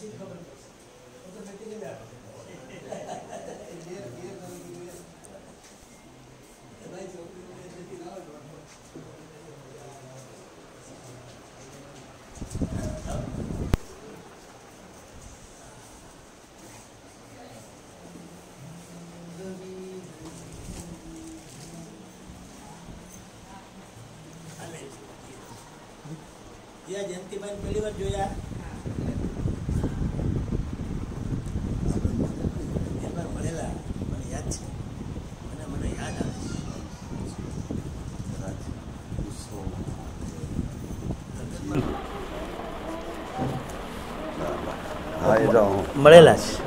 જયંતિભાઈ પહેલી વાર જોયા એકવાર મળેલા મને યાદ છે મને યાદ આવે મળેલા છે.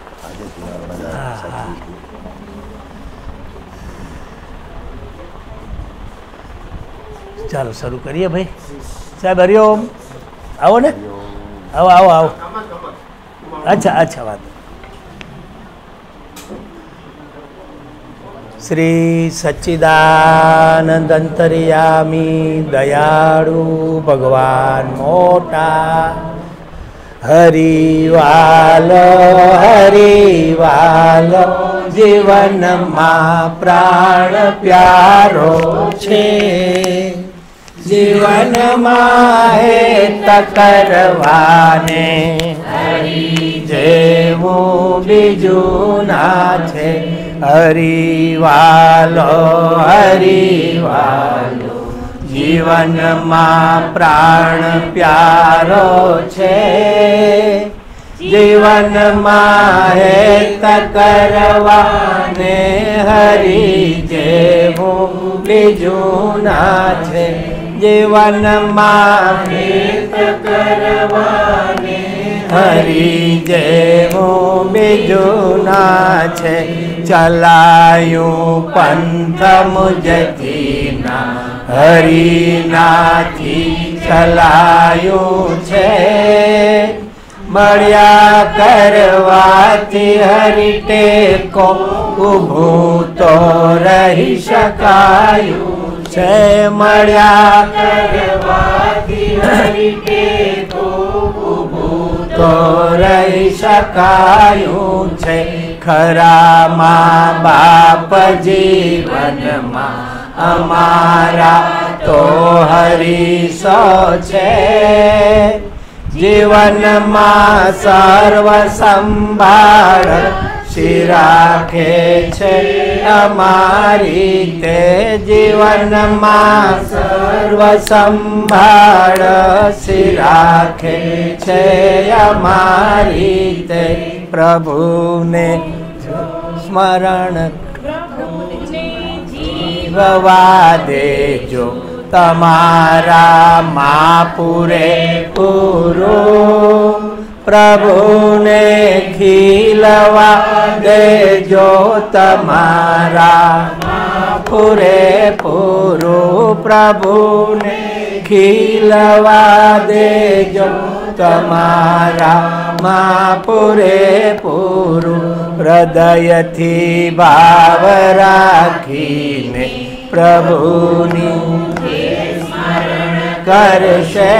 ચાલો શરૂ કરીએ ભાઈ. સાહેબ હરિઓમ. આવો ને, આવો આવો આવો. અચ્છા વાત. શ્રી સચ્ચિદાનંદ અંતર્યામી દયાળુ ભગવાન મોટા હરિવાલો જીવનમાં પ્રાણ પ્યારો છે. જીવનમાં હેત કરવાને હરિ જેવું બીજું ના છે. હરિવાલો જીવનમાં પ્રાણ પ્યારો છે. જીવનમાં હેત કરવાને હરિ જેવું બીજું ના છે. જીવનમાં હેત કરવાને હરિ જેવું બીજું ના છે. ચલાયું પંથ મુજથી ના હરિનાથી ચલાયું છે. મળ્યા કરવાથી હરિ ટેકો ઊભું તો રહી શકાયું છે. મળ્યા કરવાથી હરિ ટેકો ઊભું તો રહી શકાયું છે. ખરા મા બાપ જીવનમાં અમારા તો હરિસો છે. જીવનમાં સર્વ સંભાળ શ્રી રાખે છે અમારી તે. જીવનમાં સર્વ સંભાળ શ્રી રાખે છે અમારી તે. પ્રભુને સ્મરણ જીવવા દેજો તમારા માં પૂરેપૂરું. પ્રભુને ખીલવા દેજો તમારા માં પૂરેપૂરું. પ્રભુને ખીલવા દેજો તમારા માં પૂરેપૂરું. હૃદયથી ભાવ રાખીને પ્રભુની સ્મરણ કરશે.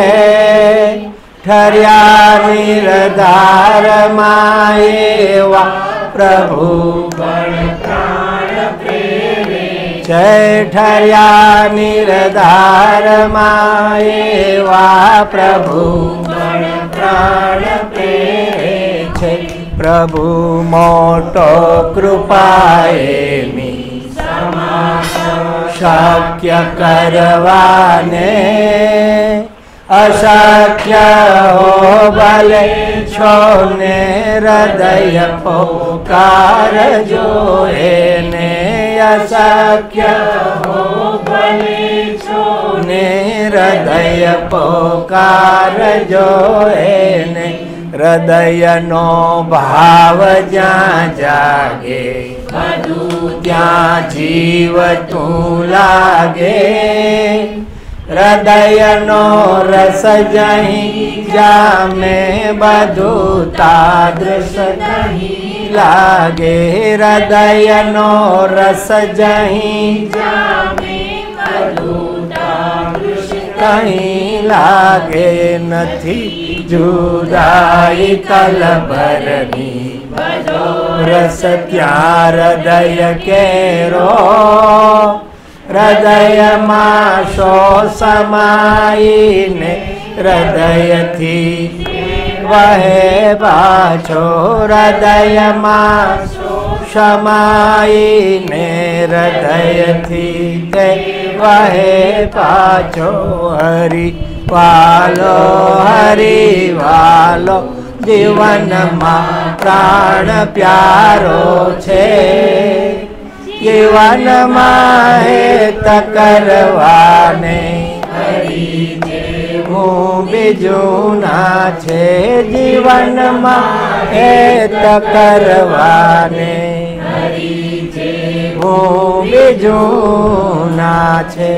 ઠર્યા નિર્ધારમાં એવા પ્રભુ પણ પ્રાણ પ્રેરે છે. ઠર્યા નિર્ધારમાં એવા પ્રભુ પણ પ્રાણ પ્રેરે છે. પ્રભુ મોટો કૃપાએમી શક્ય કરવાને અશક્ય હો ભલે છો ને હૃદય પોકારજો એને. અશક્ય હો ભલે છો ને હૃદય પોકારજો એને. હૃદયનો ભાવ જ્યાં જાગે બધું ત્યાં જીવતું લાગે. હૃદયનો રસ જહીં જામે બધું તાદૃશ નહીં લાગે. હૃદયનો રસ જહીં જામે બધું તાદૃશ નહીં લાગે નથી જુદાઈ કલભરની રસ ત્યાં હૃદય કેરો હૃદયમાં શો સમાઈને હૃદયથી વહે પાછો હૃદયમાં સમાઈને હૃદયથી તે વહે પાછો હરિવાલો હરિવાલો જીવનમાં પ્રાણ પ્યારો છે જીવનમાં હેત કરવાને હું બીજું ના છે જીવનમાં હેત કરવાને હું બીજું ના છે.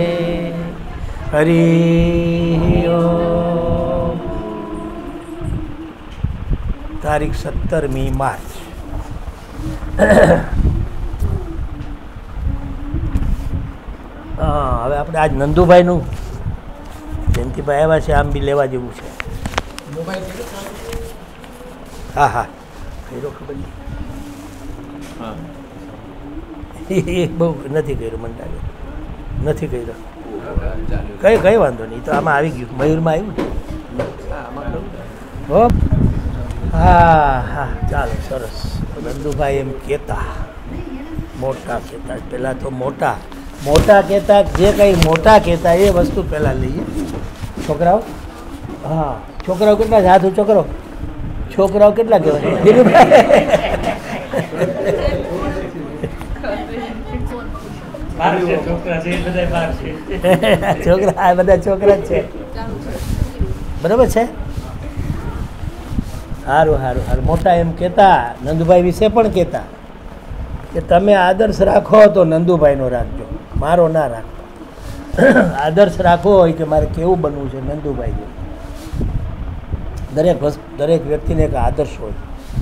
હરિ ઓમ. તારીખ 17મી માર્ચ. હા, હવે આપણે આજ નંદુભાઈનું જયંતિભાઈ આવ્યા છે, આમ બી લેવા જેવું છે. હા હા કર્યો ખબર નહીં બહુ નથી કર્યું, મને લાગે નથી કર્યો. કઈ વાંધો નહીં, તો આમાં આવી ગયું, મયુરમાં આવ્યું ને. હો હા હા ચાલો સરસ. નંદુભાઈ એમ કહેતા, મોટા કહેતા, પહેલાં તો મોટા કહેતા, જે કંઈ મોટા કહેતા એ વસ્તુ પહેલાં લઈએ. છોકરાઓ, હા છોકરાઓ કેટલા છે? હાથ ઊંચો કરો. છોકરાઓ કેટલા કહેવાય? છોકરા આ બધા છોકરા જ છે, બરાબર છે. સારું સારું સારું. મોટા એમ કહેતા, નંદુભાઈ વિશે પણ કહેતા કે તમે આદર્શ રાખો તો નંદુભાઈનો રાખજો, મારો ના રાખો. આદર્શ રાખવો હોય કે મારે કેવું બનવું છે, નંદુભાઈ જેવું. દરેક વ્યક્તિને એક આદર્શ હોય.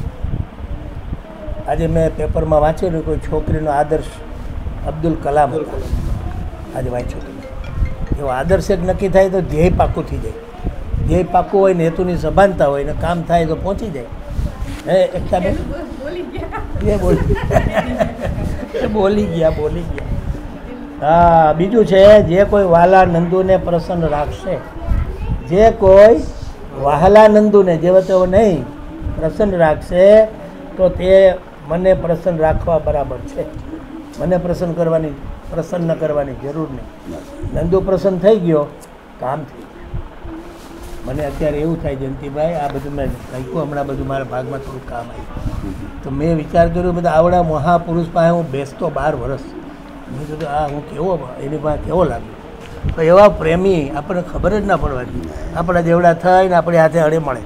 આજે મેં પેપરમાં વાંચેલું કોઈ છોકરીનો આદર્શ અબ્દુલ કલામ હતા. આજે વાંચ્યું એવો આદર્શ એક નક્કી થાય તો ધ્યેય પાકું થઈ જાય. ધ્યેય પાકું હોય ને હેતુની સભાનતા હોય ને કામ થાય તો પહોંચી જાય. હે એકતા બેન બોલી ગયા. હા, બીજું છે, જે કોઈ વાલા નંદુને પ્રસન્ન રાખશે, જે કોઈ વહાલા નંદુને જેવો તેવો નહીં પ્રસન્ન રાખશે તો તે મને પ્રસન્ન રાખવા બરાબર છે. મને પ્રસન્ન કરવાની જરૂર નહીં. નંદુ પ્રસન્ન થઈ ગયો, કામ થઈ ગયું. મને અત્યારે એવું થાય જયંતિભાઈ, આ બધું મેં કહ્યું હમણાં, બધું મારા ભાગમાં થોડું કામ આવ્યું તો મેં વિચાર કર્યો બધા આવડા મહાપુરુષ પાસે હું બેસતો 12 વર્ષ. મેં કીધું આ હું કેવો એની પાસે કેવો લાગ્યો. તો એવા પ્રેમી આપણને ખબર જ ના પડવાની, આપણા જેવડા થઈને આપણે હાથે હળે મળે.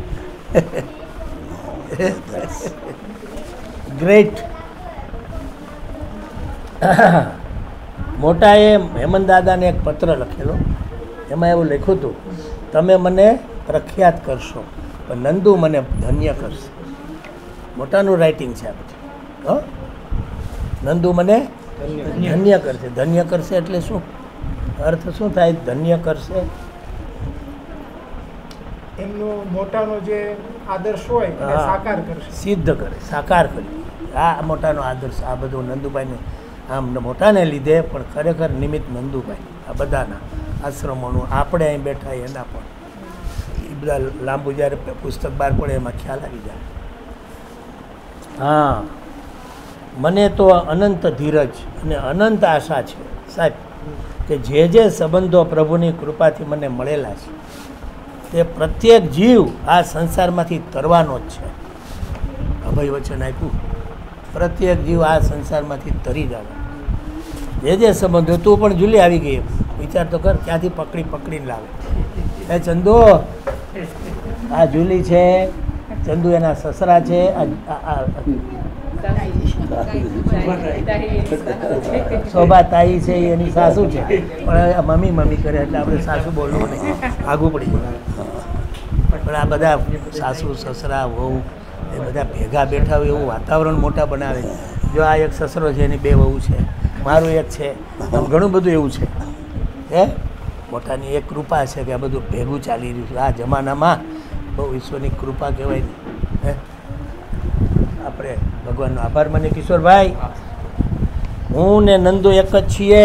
ગ્રેટ. મોટાએ હેમંત દાદાને એક પત્ર લખેલો, એમાં એવું લખ્યું હતું, તમે મને પ્રખ્યાત કરશો પણ નંદુ મને ધન્ય કરશે. મોટાનું રાઇટિંગ છે આ બધું. હો, નંદુ મને ધન્ય કરશે. ધન્ય કરશે એટલે શું અર્થ શું થાય? ધન્ય કરશે એમનો મોટાનો જે આદર્શ હોય એ સાકાર કરશે, સિદ્ધ કરે, સાકાર કરી. આ મોટાનો આદર્શ, આ બધું નંદુભાઈને આમ મોટાને લીધે પણ ખરેખર નિમિત્ત નંદુભાઈ. આ બધાના આશ્રમોનું, આપણે અહીં બેઠા એના પણ એ બધા લાંબુ જ્યારે પુસ્તક બહાર પડે એમાં ખ્યાલ આવી જાય. હા, મને તો અનંત ધીરજ અને અનંત આશા છે સાહેબ કે જે સંબંધો પ્રભુની કૃપાથી મને મળેલા છે તે પ્રત્યેક જીવ આ સંસારમાંથી તરવાનો જ છે. અભય વચન આપ્યું, પ્રત્યેક જીવ આ સંસારમાંથી તરી જવાનો. જે સંબંધો, તું પણ જુલી આવી ગઈ, વિચાર તો કર, ક્યાંથી પકડીને લાવે. એ ચંદુ, આ જુલી છે, ચંદુ એના સસરા છે, શોભા તાઈ છે એની સાસુ છે. પણ મમ્મી કરે એટલે આપણે સાસુ બોલવું નહીં, આગું પડી જાય. પણ આ બધા સાસુ સસરા વહુ એ બધા ભેગા બેઠા હોય એવું વાતાવરણ મોટા બનાવે. જો આ એક સસરો છે, એની 2 વહુ છે, મારું એક છે, ઘણું બધું એવું છે. હે મોટાની એક કૃપા છે કે આ બધું ભેગું ચાલી રહ્યું છે આ જમાનામાં. બહુ ઈશ્વરની કૃપા કહેવાય ને. હે આપણે ભગવાનનો આભાર માનીએ. કિશોરભાઈ, હું ને નંદુ એક જ છીએ.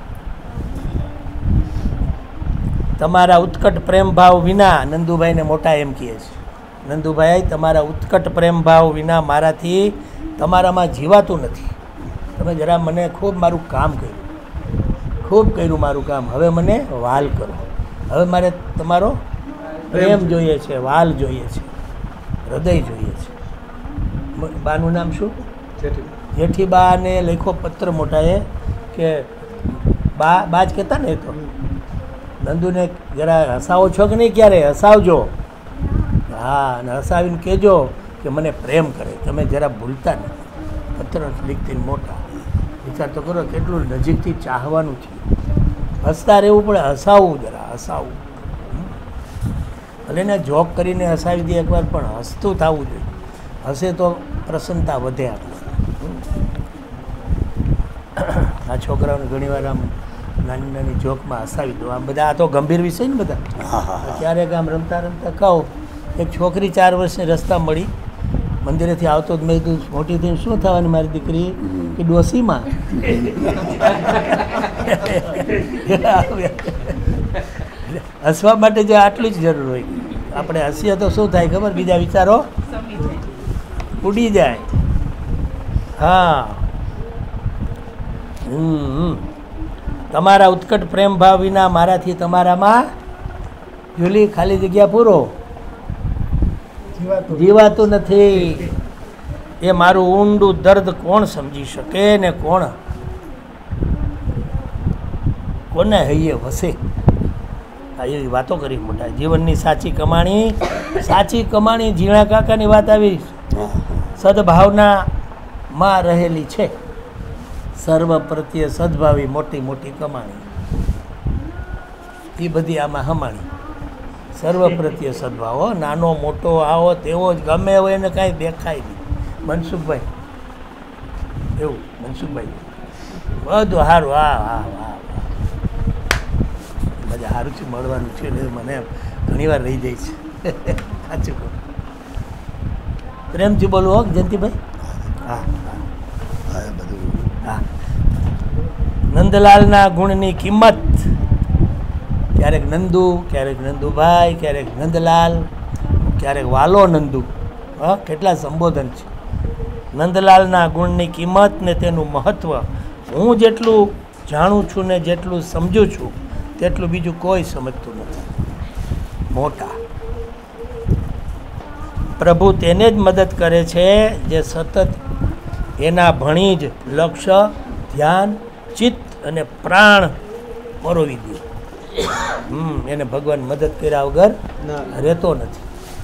તમારા ઉત્કટ પ્રેમ ભાવ વિના, નંદુભાઈને મોટા એમ કહે છે, નંદુભાઈ તમારા ઉત્કટ પ્રેમ ભાવ વિના મારાથી તમારામાં જીવાતું નથી. તમે જરા મને ખૂબ મારું કામ કર્યું, ખૂબ કર્યું મારું કામ. હવે મને વાલ કરો. હવે મારે તમારો પ્રેમ જોઈએ છે, વાલ જોઈએ છે, હૃદય જોઈએ છે. બાનું નામ શું? જેઠીબાને લખ્યો પત્ર મોટાએ કે બા જ કહેતા ને. એ તો નંદુને જરા હસાવો છો કે નહીં? ક્યારે હસાવજો. હા, અને હસાવીને કહેજો કે મને પ્રેમ કરે. તમે જરા ભૂલતા નહીં. પત્ર લીખતી મોટા. વિચાર તો કરો કેટલું નજીકથી ચાહવાનું છે. હસતા રહેવું પડે, હસાવવું જરા, હસાવવું. ભલે ને જોક કરીને હસાવી દે એકવાર, પણ હસતું થવું જોઈએ. હસે તો પ્રસન્નતા વધે આપણે. આ છોકરાઓને ઘણીવાર આમ નાની નાની જોકમાં હસાવી દો. આમ બધા આ તો ગંભીર વિષય ને બધા. ક્યારેક આમ રમતા રમતા કહું, એક છોકરી 4 વર્ષની રસ્તા મળી, મંદિરેથી આવતો જ મેં કીધું મોટી થઈને શું થવાની મારી દીકરી? કે ડોસીમાં. હસવા માટે જે આટલું જ જરૂર હોય. આપણે હસીએ તો શું થાય ખબર? બીજા વિચારો ઉડી જાય. હા. તમારા ઉત્કટ પ્રેમ ભાવ વિના મારાથી તમારામાં જુલી ખાલી જગ્યા પૂરો જીવાતું નથી. એ મારું ઊંડું દર્દ કોણ સમજી શકે ને કોને હૈયે વસે. આ એવી વાતો કરી મોટા. જીવનની સાચી કમાણી ઝીણા કાકાની વાત આવી. સદભાવનામાં રહેલી છે. સર્વ પ્રત્યે સદભાવી મોટી મોટી કમાણી, એ બધી આમાં હમાણી. સર્વ પ્રત્યે સદભાવ, નાનો મોટો આવો તેવો જ ગમે હોય એને કાંઈ દેખાય નહીં. મનસુખભાઈ એવું, મનસુખભાઈ બધું સારું. હા હા વાહ વાહ, મજા સારું છે, મળવાનું છે. મને ઘણીવાર રહી જાય છે. સાચું કહું. પ્રેમથી બોલવું હો જયંતિભાઈ. હા હા બધું. હા, નંદલાલના ગુણની કિંમત. ક્યારેક નંદુ, ક્યારેક નંદુભાઈ, ક્યારેક નંદલાલ, ક્યારેક વાલો નંદુ. હા, કેટલા સંબોધન છે. નંદલાલના ગુણની કિંમત ને તેનું મહત્ત્વ હું જેટલું જાણું છું ને જેટલું સમજું છું તેટલું બીજું કોઈ સમજતું નથી. મોટા પ્રભુ તેને જ મદદ કરે છે જે સતત એના ભણી જ લક્ષ્ય, ધ્યાન, ચિત્ત અને પ્રાણ પરોવી દે. એને ભગવાન મદદ કર્યા વગર રહેતો નથી.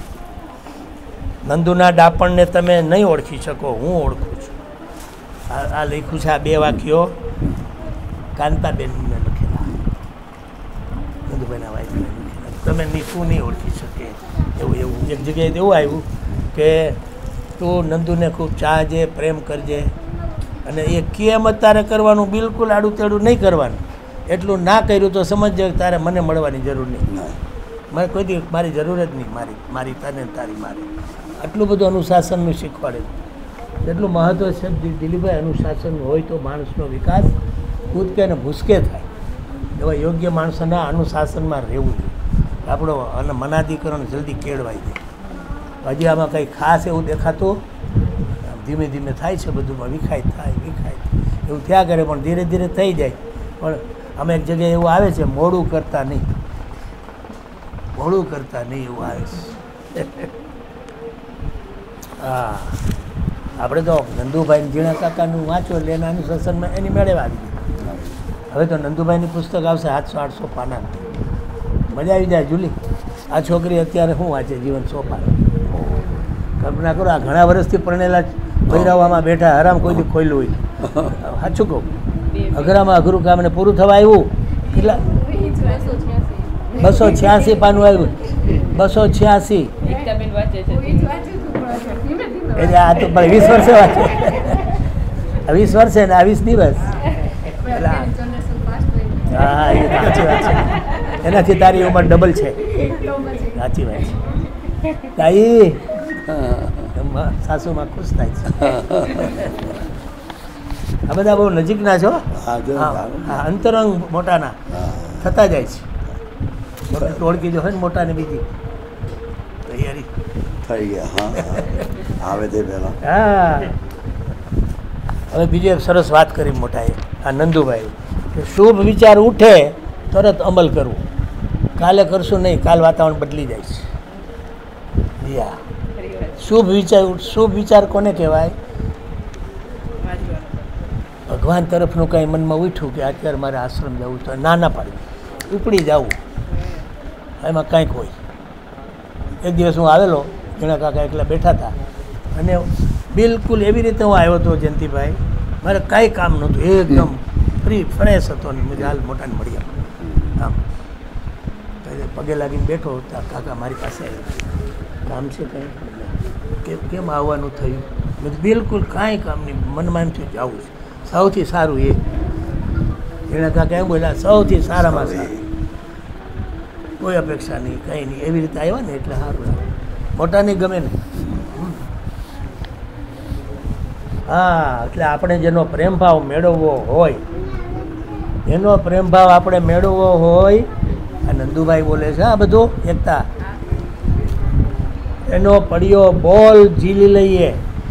નંદુના ડાપણને તમે નહીં ઓળખી શકો, હું ઓળખું છું. આ લખ્યું છે, આ 2 વાક્યો કાંતાબેનને લખેલા, નંદુભાઈના વાઈફને લખેલા. તમે શું નહીં ઓળખી શકે એવું એક જગ્યાએ એવું આવ્યું કે તું નંદુને ખૂબ ચાહજે, પ્રેમ કરજે, અને એ કેમ તારે કરવાનું, બિલકુલ આડું તેડું નહીં કરવાનું. એટલું ના કર્યું તો સમજજે તારે મને મળવાની જરૂર નહીં. મારે કોઈ દી મારી જરૂર જ નહીં, મારી તને તારી મારી. આટલું બધું અનુશાસનનું શીખવાડે. એટલું મહત્ત્વ છે દિલીપભાઈ અનુશાસનનું હોય તો માણસનો વિકાસ કૂદકે ને ભૂસકે થાય. એવા યોગ્ય માણસોના અનુશાસનમાં રહેવું જોઈએ. આપણો અને મનાદીકરણ જલ્દી કેળવાઈ જાય. હજી આમાં કંઈ ખાસ એવું દેખાતું ધીમે ધીમે થાય છે બધુંમાં, વિખાય થાય એવું થયા કરે, પણ ધીરે ધીરે થઈ જાય. પણ અમે એક જગ્યાએ એવું આવે છે, મોડું કરતા નહીં એવું આવે છે. હા, આપણે તો નંદુભાઈ ઝીણા કાકાનું વાંચો એટલે એના અનુશાસનમાં એની મેળે આવી ગઈ. હવે તો નંદુભાઈની પુસ્તક આવશે 700-800 પાના. મજા આવી જાય. જુલી, આ છોકરી અત્યારે શું વાંચે? જીવન સોપાન. કલ્પના કરો, આ ઘણા વર્ષથી પરણેલા ભૈરવામાં બેઠા, હરામ કોઈથી ખોલ્યું હોય. સાચું કહું, અઘરામાં અઘરું કામ ને પૂરું થવા આવ્યું. કેટલા? 286 પાનું આવ્યું. 286. એટલે આ તો 20 વર્ષે વાંચે. 20 વર્ષે ને 20 દિવસ. હા, એ સાચી વાત છે. એનાથી તારી ઉંમર ડબલ છે. સાચી વાત છે. તાઈ સાસુમાં ખુશ થાય છે. આ બધા બહુ નજીકના છો. અંતરંગ મોટાના થતા જાય છે. ટોળકી જો હોય ને મોટાને બીજી તૈયારી થઈ ગયા. આવે તે પહેલા. હા. હવે બીજી એક સરસ વાત કરી મોટાએ, આ નંદુભાઈ, કે શુભ વિચાર ઉઠે તરત અમલ કરવું. કાલે કરશું નહીં, કાલ વાતાવરણ બદલી જાય છે. જી હા. શુભ વિચાર કોને કહેવાય? ભગવાન તરફનું કાંઈ મનમાં ઉઠ્યું કે અત્યારે મારે આશ્રમ જવું તો ના ના પાડવી, ઉપડી જવું, એમાં કાંઈક હોય. એક દિવસ હું આવેલો, ઘણા કાકા એકલા બેઠા હતા, અને બિલકુલ એવી રીતે હું આવ્યો હતો જયંતિભાઈ, મારે કાંઈ કામ નહોતું, એકદમ ફ્રી ફ્રેશ હતો ને મુજે હાલ મોટાને મળી આવ્યો આમ પગે લાગીને બેઠો. કાકા મારી પાસે આવ્યો, કામ છે કંઈ? કેમ આવવાનું થયું? મેં બિલકુલ કાંઈ કામ નહીં, મનમાં એમ થયું જવું છે, સૌથી સારું એ. એના કાકા એમ બોલ્યા સૌથી સારામાં સારું, કોઈ અપેક્ષા નહીં, કંઈ નહીં, એવી રીતે આવ્યા ને એટલે સારું લાગે. મોટાની ગમે ને. હા, એટલે આપણે જેનો પ્રેમ ભાવ મેળવવો હોય, એનો પ્રેમ ભાવ આપણે મેળવવો હોય, આ નંદુભાઈ બોલે છે આ બધું એકતા, એનો પડ્યો બોલ ઝીલી લઈએ.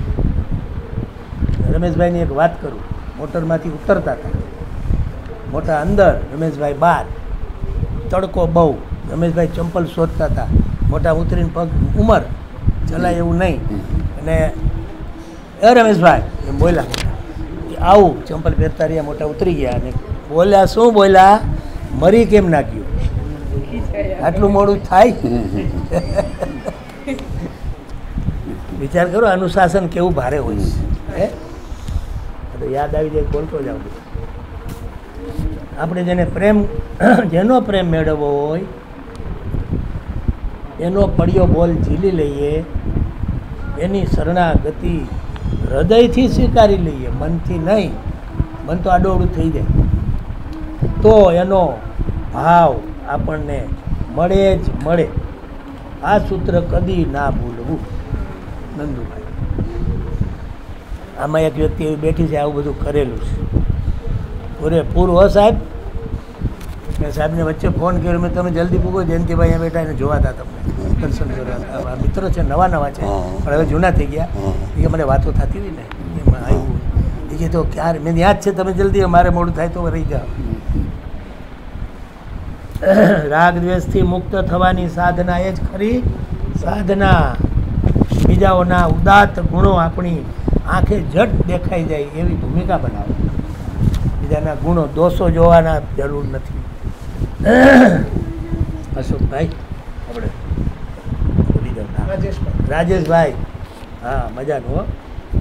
રમેશભાઈની એક વાત કરું, મોટરમાંથી ઉતરતા હતા, મોટા અંદર, રમેશભાઈ બહાર, તડકો બહુ, રમેશભાઈ ચંપલ શોધતા હતા, મોટા ઉતરીને પગ ઉંમર ચલાય એવું નહીં, અને એ રમેશભાઈ એમ બોલ્યા મોટા કે આવું ચંપલ પહેરતા રહ્યા. મોટા ઉતરી ગયા અને બોલ્યા શું બોલ્યા? મરી કેમ નાખ્યું? આટલું મોડું થાય? વિચાર કરો અનુશાસન કેવું ભારે હોય છે. તો યાદ આવી જાય બોલતો જાવ. આપણે જેને જેનો પ્રેમ મેળવવો હોય એનો પડ્યો બોલ ઝીલી લઈએ, એની શરણાગતિ હૃદયથી સ્વીકારી લઈએ, મનથી નહીં. મન તો આડોઅવળું થઈ જાય, તો એનો ભાવ આપણને મળે જ મળે. આ સૂત્ર કદી ના ભૂલવું. નંદુભાઈ, આમાં એક વ્યક્તિ એવી બેઠી છે, આવું બધું કરેલું છે પૂરેપૂરું. હો સાહેબ, મેં સાહેબને વચ્ચે ફોન કર્યો, મેં તમે જલ્દી પૂગો, જયંતિભાઈ અહીંયા બેઠા એને જોવા હતા, તમને દર્શન કરવા. મિત્રો છે, નવા છે, પણ હવે જૂના થઈ ગયા. એ મને વાતો થતી હતી ને, એમાં આવ્યું એ તો ક્યારે મેં યાદ છે, તમે જલ્દી, મારે મોડું થાય તો રહી જાઓ. રાગ દ્વેષથી મુક્ત થવાની સાધના એ જ ખરી સાધના. બીજાઓના ઉદાત્ત ગુણો આપણી આંખે જટ દેખાઈ જાય એવી ભૂમિકા બનાવો. બીજાના ગુણો દોષો જોવાના જરૂર નથી. અશોકભાઈ, આપણે ભૂલી જાવ. રાજેશભાઈ, હા મજાનું. હો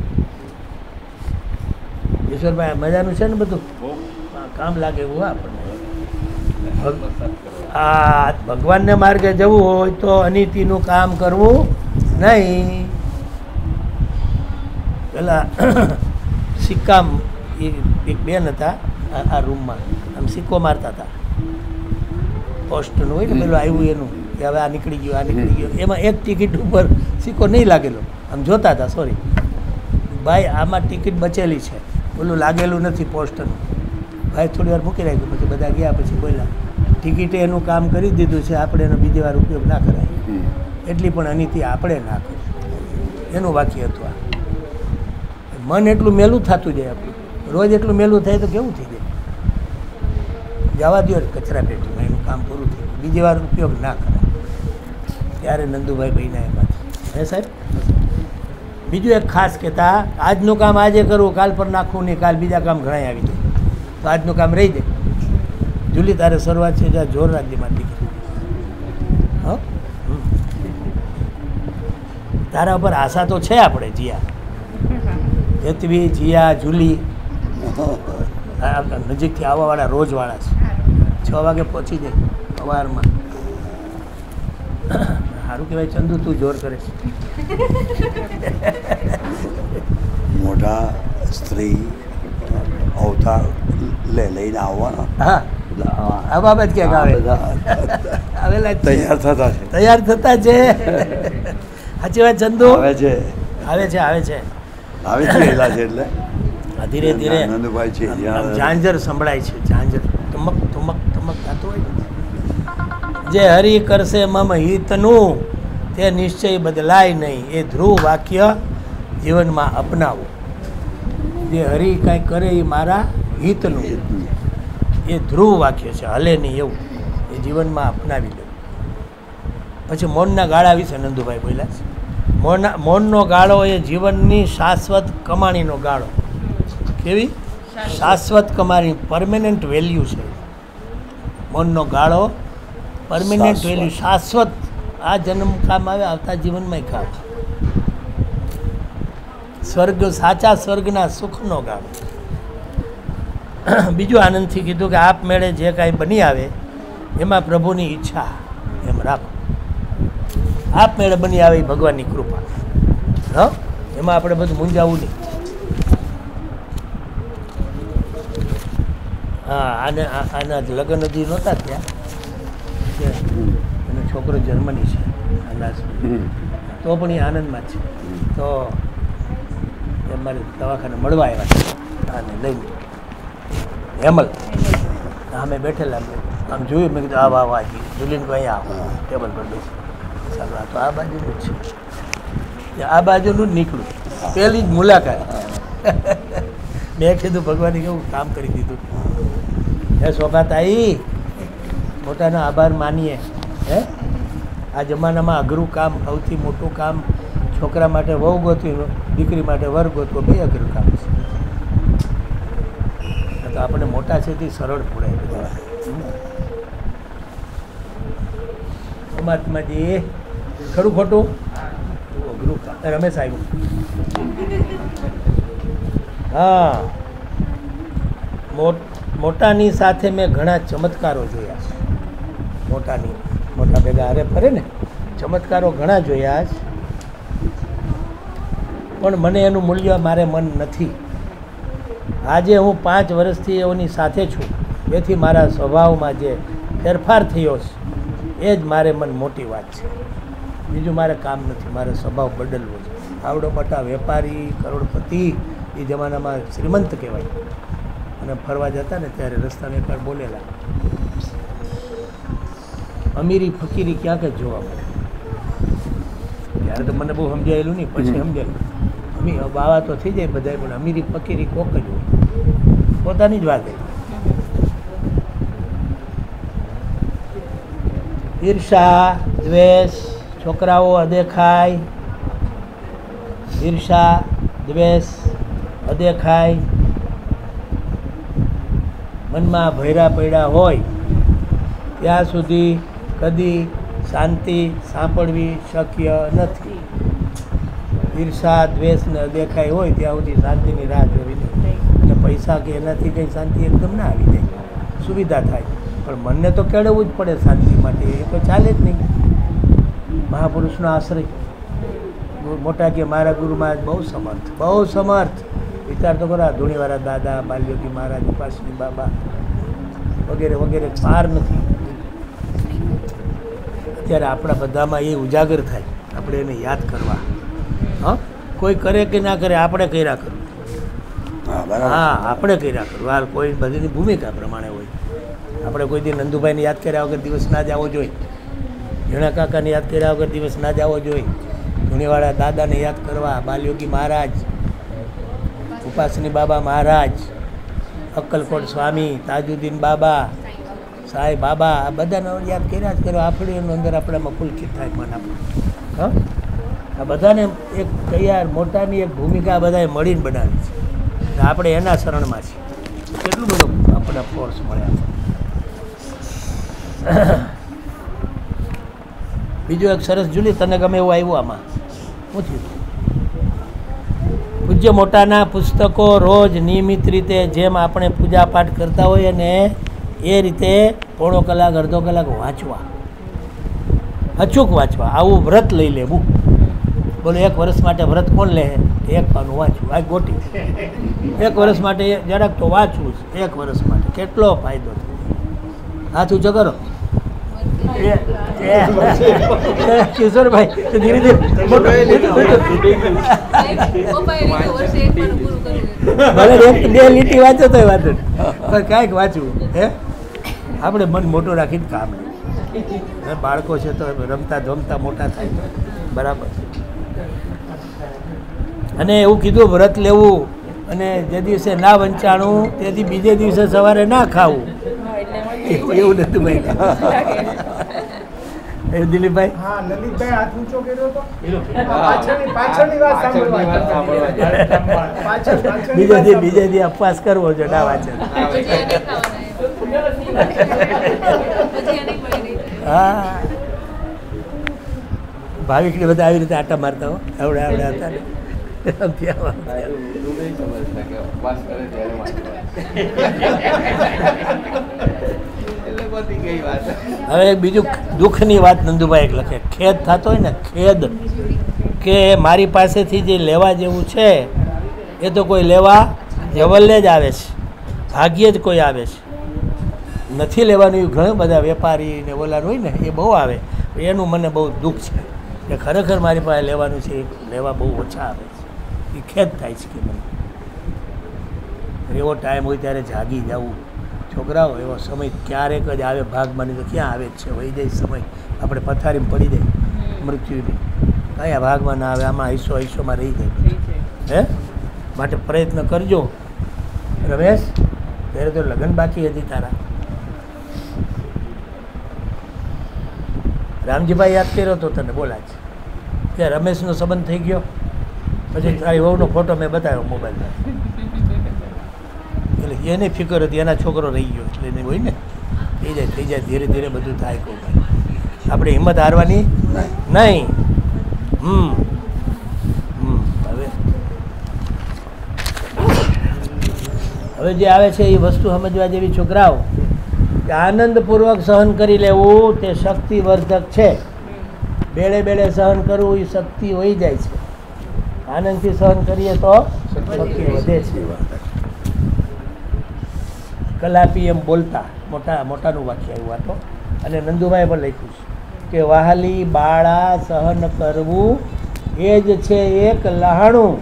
ઈશ્વરભાઈ, મજાનું છે ને બધું? કામ લાગે એવું આપણને. આ ભગવાનને માર્ગે જવું હોય તો અનીતિનું કામ કરવું નહીં. પેલા સિક્કા, એક બેન હતા આ રૂમમાં, આમ સિક્કો મારતા હતા, પોસ્ટનું હોય ને પેલું આવ્યું એનું, કે હવે આ નીકળી ગયો, આ નીકળી ગયો. એમાં એક ટિકિટ ઉપર સિક્કો નહીં લાગેલો, આમ જોતા હતા. સોરી ભાઈ, આમાં ટિકિટ બચેલી છે, પેલું લાગેલું નથી પોસ્ટનું. ભાઈ થોડી વાર મૂકી રાખ્યું, પછી બધા ગયા, પછી બોલ્યા ટિકિટે એનું કામ કરી દીધું છે, આપણે એનો બીજી વાર ઉપયોગ ના કરાય, એટલી પણ અનીતિ આપણે ના કરીએ. એનું વાક્ય હતું આ. મન એટલું મેલું થતું જાય આપણું, રોજ એટલું મેલું થાય તો કેવું થઈ જાય. જવા દો કચરા પેટીમાં, એનું કામ પૂરું થઈ ગયું, બીજી વાર ઉપયોગ ના કરાય. ત્યારે નંદુભાઈ ભાઈના એમાંથી હે સાહેબ. બીજું એક ખાસ કહેતા, આજનું કામ આજે કરવું, કાલ પર નાખવું નહીં, કાલ બીજા કામ ઘણા આવી જાય, તો આજનું કામ રહી જાય. જુલી, તારે શરૂઆત છે, જ્યાં જોર રાખજે મારી દીકરી. હા, તારા ઉપર આશા તો છે આપણે. જીયા, હેતવી, જીયા, જુલી નજીકથી આવવાવાળા રોજવાળા છે. 6 વાગે પહોંચી જાય સવારમાં. સારું કહેવાય. ચંદુ, તું જોર કરે છે. મોટા સ્ત્રી અવતાર લઈને આવવાના. હા, આ બાબત ક્યાંક આવે આવેલા જ છે. તૈયાર થતા છે તૈયાર થતા છે. સાચી વાત ચંદુ? આવે છે આવે છે આવે છે. આવે છે એલા છે એટલે આ ધીરે ધીરે નંદુભાઈ છે આમ ઝાંઝર સંભળાય છે. ઝાંઝર ધમક ધમક ધમક થતું હોય. જે હરિ કરશે મમ હિતનું તે નિશ્ચય બદલાય નહીં. એ ધ્રુવ વાક્ય જીવનમાં અપનાવો. જે હરિ કાંઈ કરે એ મારા હિતનું, એ ધ્રુવ વાક્ય છે, હલે નહીં એવું. એ જીવનમાં અપનાવી લો. પછી મૌનના ગાળા વિશે નંદુભાઈ બોલ્યા છે. મૌનનો ગાળો એ જીવનની શાશ્વત કમાણીનો ગાળો. કેવી શાશ્વત કમાણી, પરમેનન્ટ વેલ્યુ છે મૌનનો ગાળો. પરમેનન્ટ વેલ્યુ, શાશ્વત. આ જન્મ કામ આવે, આવતા જીવનમાં કામ. સ્વર્ગ, સાચા સ્વર્ગના સુખનો ગાળો. બીજું આનંદથી કીધું કે આપમેળે જે કાંઈ બની આવે એમાં પ્રભુની ઈચ્છા એમ રાખો. આપમેળે બની આવે એ ભગવાનની કૃપા. એમાં આપણે બધું મૂંઝાવું નહીં. હા, આના લગ્ન હજી નહોતા ત્યાં. એનો છોકરો જર્મની છે આના, તો પણ એ આનંદમાં જ છે. તો એ મારે દવાખાને મળવા આવ્યા છે આને લઈને. હેમલ અમે બેઠેલા, આમ જોયું, મેં કીધું આ વાહ વાહ જુલીનભાઈ અહીંયા આવો, ટેબલ પર બેસી. ચાલો, આ તો આ બાજુનું જ છે. આ બાજુનું જ નીકળ્યું, પહેલી જ મુલાકાત. મેં કીધું ભગવાને કેવું કામ કરી દીધું. હે સોગાત આવી, મોટાનો આભાર માનીએ. હે આ જમાનામાં અઘરું કામ, સૌથી મોટું કામ છોકરા માટે વહુ ગોતવી, દીકરી માટે વર ગોતવો, બે અઘરું કામ છે. તો આપણે મોટા છે તે સરળ પડે. પરમાત્માજી ખરું ખોટું અઘરું કામ. રમેશ આવ્યું. હા, મોટાની સાથે મેં ઘણા ચમત્કારો જોયા છે. મોટા ભેગા હારે ફરે ને, ચમત્કારો ઘણા જોયા છે. પણ મને એનું મૂલ્ય મારે મન નથી. આજે હું 5 વર્ષથી એઓની સાથે છું, એથી મારા સ્વભાવમાં જે ફેરફાર થયો છે એ જ મારે મન મોટી વાત છે. બીજું મારે કામ નથી, મારે સ્વભાવ બદલવો છે. આવડો મોટા વેપારી, કરોડપતિ, એ જમાનામાં શ્રીમંત કહેવાય. અને ફરવા જતા ને ત્યારે રસ્તાને એકવાર બોલેલા, અમીરી ફકીરી ક્યાંક જ જોવા મળે. ત્યારે તો મને બહુ સમજાયેલું નહીં, પછી સમજાયેલું. બાવા તો થઈ જાય બધા, પણ અમીરી ફકીરી કોક જ હોય. પોતાની જ વાત. ઈર્ષા, દ્વેષ, છોકરાઓ અદેખાય. ઈર્ષા, દ્વેષ, અદેખાય, મનમાં ભયરા પડ્યા હોય ત્યાં સુધી કદી શાંતિ સાંપડવી શક્ય નથી. ઈર્ષા, દ્વેષ ને અદેખાય હોય ત્યાં સુધી શાંતિની રાહ જોવી નહીં. અને પૈસા કે એનાથી કંઈ શાંતિ એકદમ ના આવી જાય, સુવિધા થાય. પણ મનને તો કેળવવું જ પડે શાંતિ માટે, એ તો ચાલે જ નહીં. મહાપુરુષનો આશ્રય, મોટા કે મારા ગુરુમાં બહુ સમર્થ. વિચાર તો કરો, ધૂણીવાળા દાદા, બાલયોગી મહારાજ, ઉપાસની બાબા વગેરે વગેરે પાર નથી. અત્યારે આપણા બધામાં એ ઉજાગર થાય, આપણે એને યાદ કરવા. હા, કોઈ કરે કે ના કરે, આપણે કર્યા કરવું. હા, આપણે કર્યા કરવું. આ કોઈ બધીની ભૂમિકા પ્રમાણે હોય. આપણે કોઈ દી નંદુભાઈને યાદ કર્યા વગર દિવસ ના જવો જોઈએ. ઝીણા કાકાને યાદ કર્યા વગર દિવસ ના જવો જોઈએ. ધૂણીવાળા દાદાને યાદ કરવા, બાલયોગી મહારાજ, ઉપાસની બાબા મહારાજ, અક્કલકોટ સ્વામી, તાજુદ્દીન બાબા, સાંઈ બાબા, આ બધાને યાદ કર્યા જ કરો. આપણે એનું અંદર આપણામાં પુલકિત થાય મન આપણું. હા, આ બધાને એક તૈયાર મોટાની એક ભૂમિકા બધાએ મળીને બનાવી છે. આપણે એના શરણમાં છીએ. કેટલું બધું આપણને ફોર્સ મળ્યા. બીજું એક સરસ જુલી, તને ગમે એવું આવ્યું આમાં? શું થયું? પૂજ્ય મોટાના પુસ્તકો રોજ નિયમિત રીતે જેમ આપણે પૂજા પાઠ કરતા હોઈએ ને એ રીતે પોણો કલાક, અડધો કલાક વાંચવા, અચૂક વાંચવા. આવું વ્રત લઈ લેવું. બોલો, 1 વર્ષ માટે વ્રત કોણ લે? 1 પાનું વાંચવું. આ ગોટી 1 વર્ષ માટે જરાક તો વાંચવું જ. 1 વર્ષ માટે કેટલો ફાયદો થાય. હાથ ઊંચો કરો. કિશોરભાઈ ધીરે ધીરે ભલે બે લીટી વાંચો તો વાંચો પણ કાંઈક વાંચવું હે આપણે મન મોટું રાખીને કામ નહીં. બાળકો છે તો રમતા જમતા મોટા થાય બરાબર. અને એવું કીધું વ્રત લેવું અને જે દિવસે ના વંચાણું તેથી બીજે દિવસે સવારે ના ખાવું એવું નતું ભાઈ. એવું દિલીપભાઈ હા લલિતભાઈ હાથ ઊંચો કર્યો તો પાછળની વાત સાંભળવા બીજે દી અપવાસ કરવો છે ના વાંચે. હા ભાવિકને બધા આવી રીતે આટા મારતા હો આવડે આવડે હતા ને. હવે બીજું દુઃખની વાત નંદુભાઈ એક લખે ખેદ થતો હોય ને ખેદ કે મારી પાસેથી જે લેવા જેવું છે એ તો કોઈ લેવા જવલ્લે જ આવે છે, ભાગ્યે જ કોઈ આવે છે. નથી લેવાનું ઘણા બધા વેપારી ને ઓલા હોય ને એ બહુ આવે. એનું મને બહુ દુઃખ છે કે ખરેખર મારી પાસે લેવાનું છે લેવા બહુ ઓછા આવે છે. એ ખેદ થાય છે કે મને એવો ટાઈમ હોય ત્યારે જાગી જવું. છોકરાઓ એવો સમય ક્યારેક જ આવે ભાગમાં, તો ક્યાં આવે જ છે વહી જાય સમય. આપણે પથારીમાં પડી જાય મૃત્યુની, કયા ભાગમાં ના આવે. આમાં હિસ્સોમાં રહી જાય હે. માટે પ્રયત્ન કરજો રમેશ. ત્યારે તો લગ્ન બાકી હતી તારા. રામજીભાઈ યાદ કર્યો તો તને બોલા છે કે રમેશનો સંબંધ થઈ ગયો. પછી તારી વહુનો ફોટો મેં બતાવ્યો મોબાઈલમાં. એટલે એને ફિકર હતી એના છોકરો રહી ગયો એટલે એને હોય ને થઈ જાય ધીરે ધીરે બધું થાય. કહું ભાઈ આપણે હિંમત હારવાની નહીં. હવે જે આવે છે એ વસ્તુ સમજવા જેવી છોકરાઓ કે આનંદપૂર્વક સહન કરી લેવું તે શક્તિવર્ધક છે. બેડે સહન કરવું એ શક્તિ હોઈ જાય છે. આનંદથી સહન કરીએ તો શક્તિ વધે છે. કલાપી એમ બોલતા મોટાનું વાક્ય આવ્યું આ તો. અને નંદુભાઈ પણ લખ્યું છે કે વહાલી બાળા સહન કરવું એ જ છે એક લહાણું.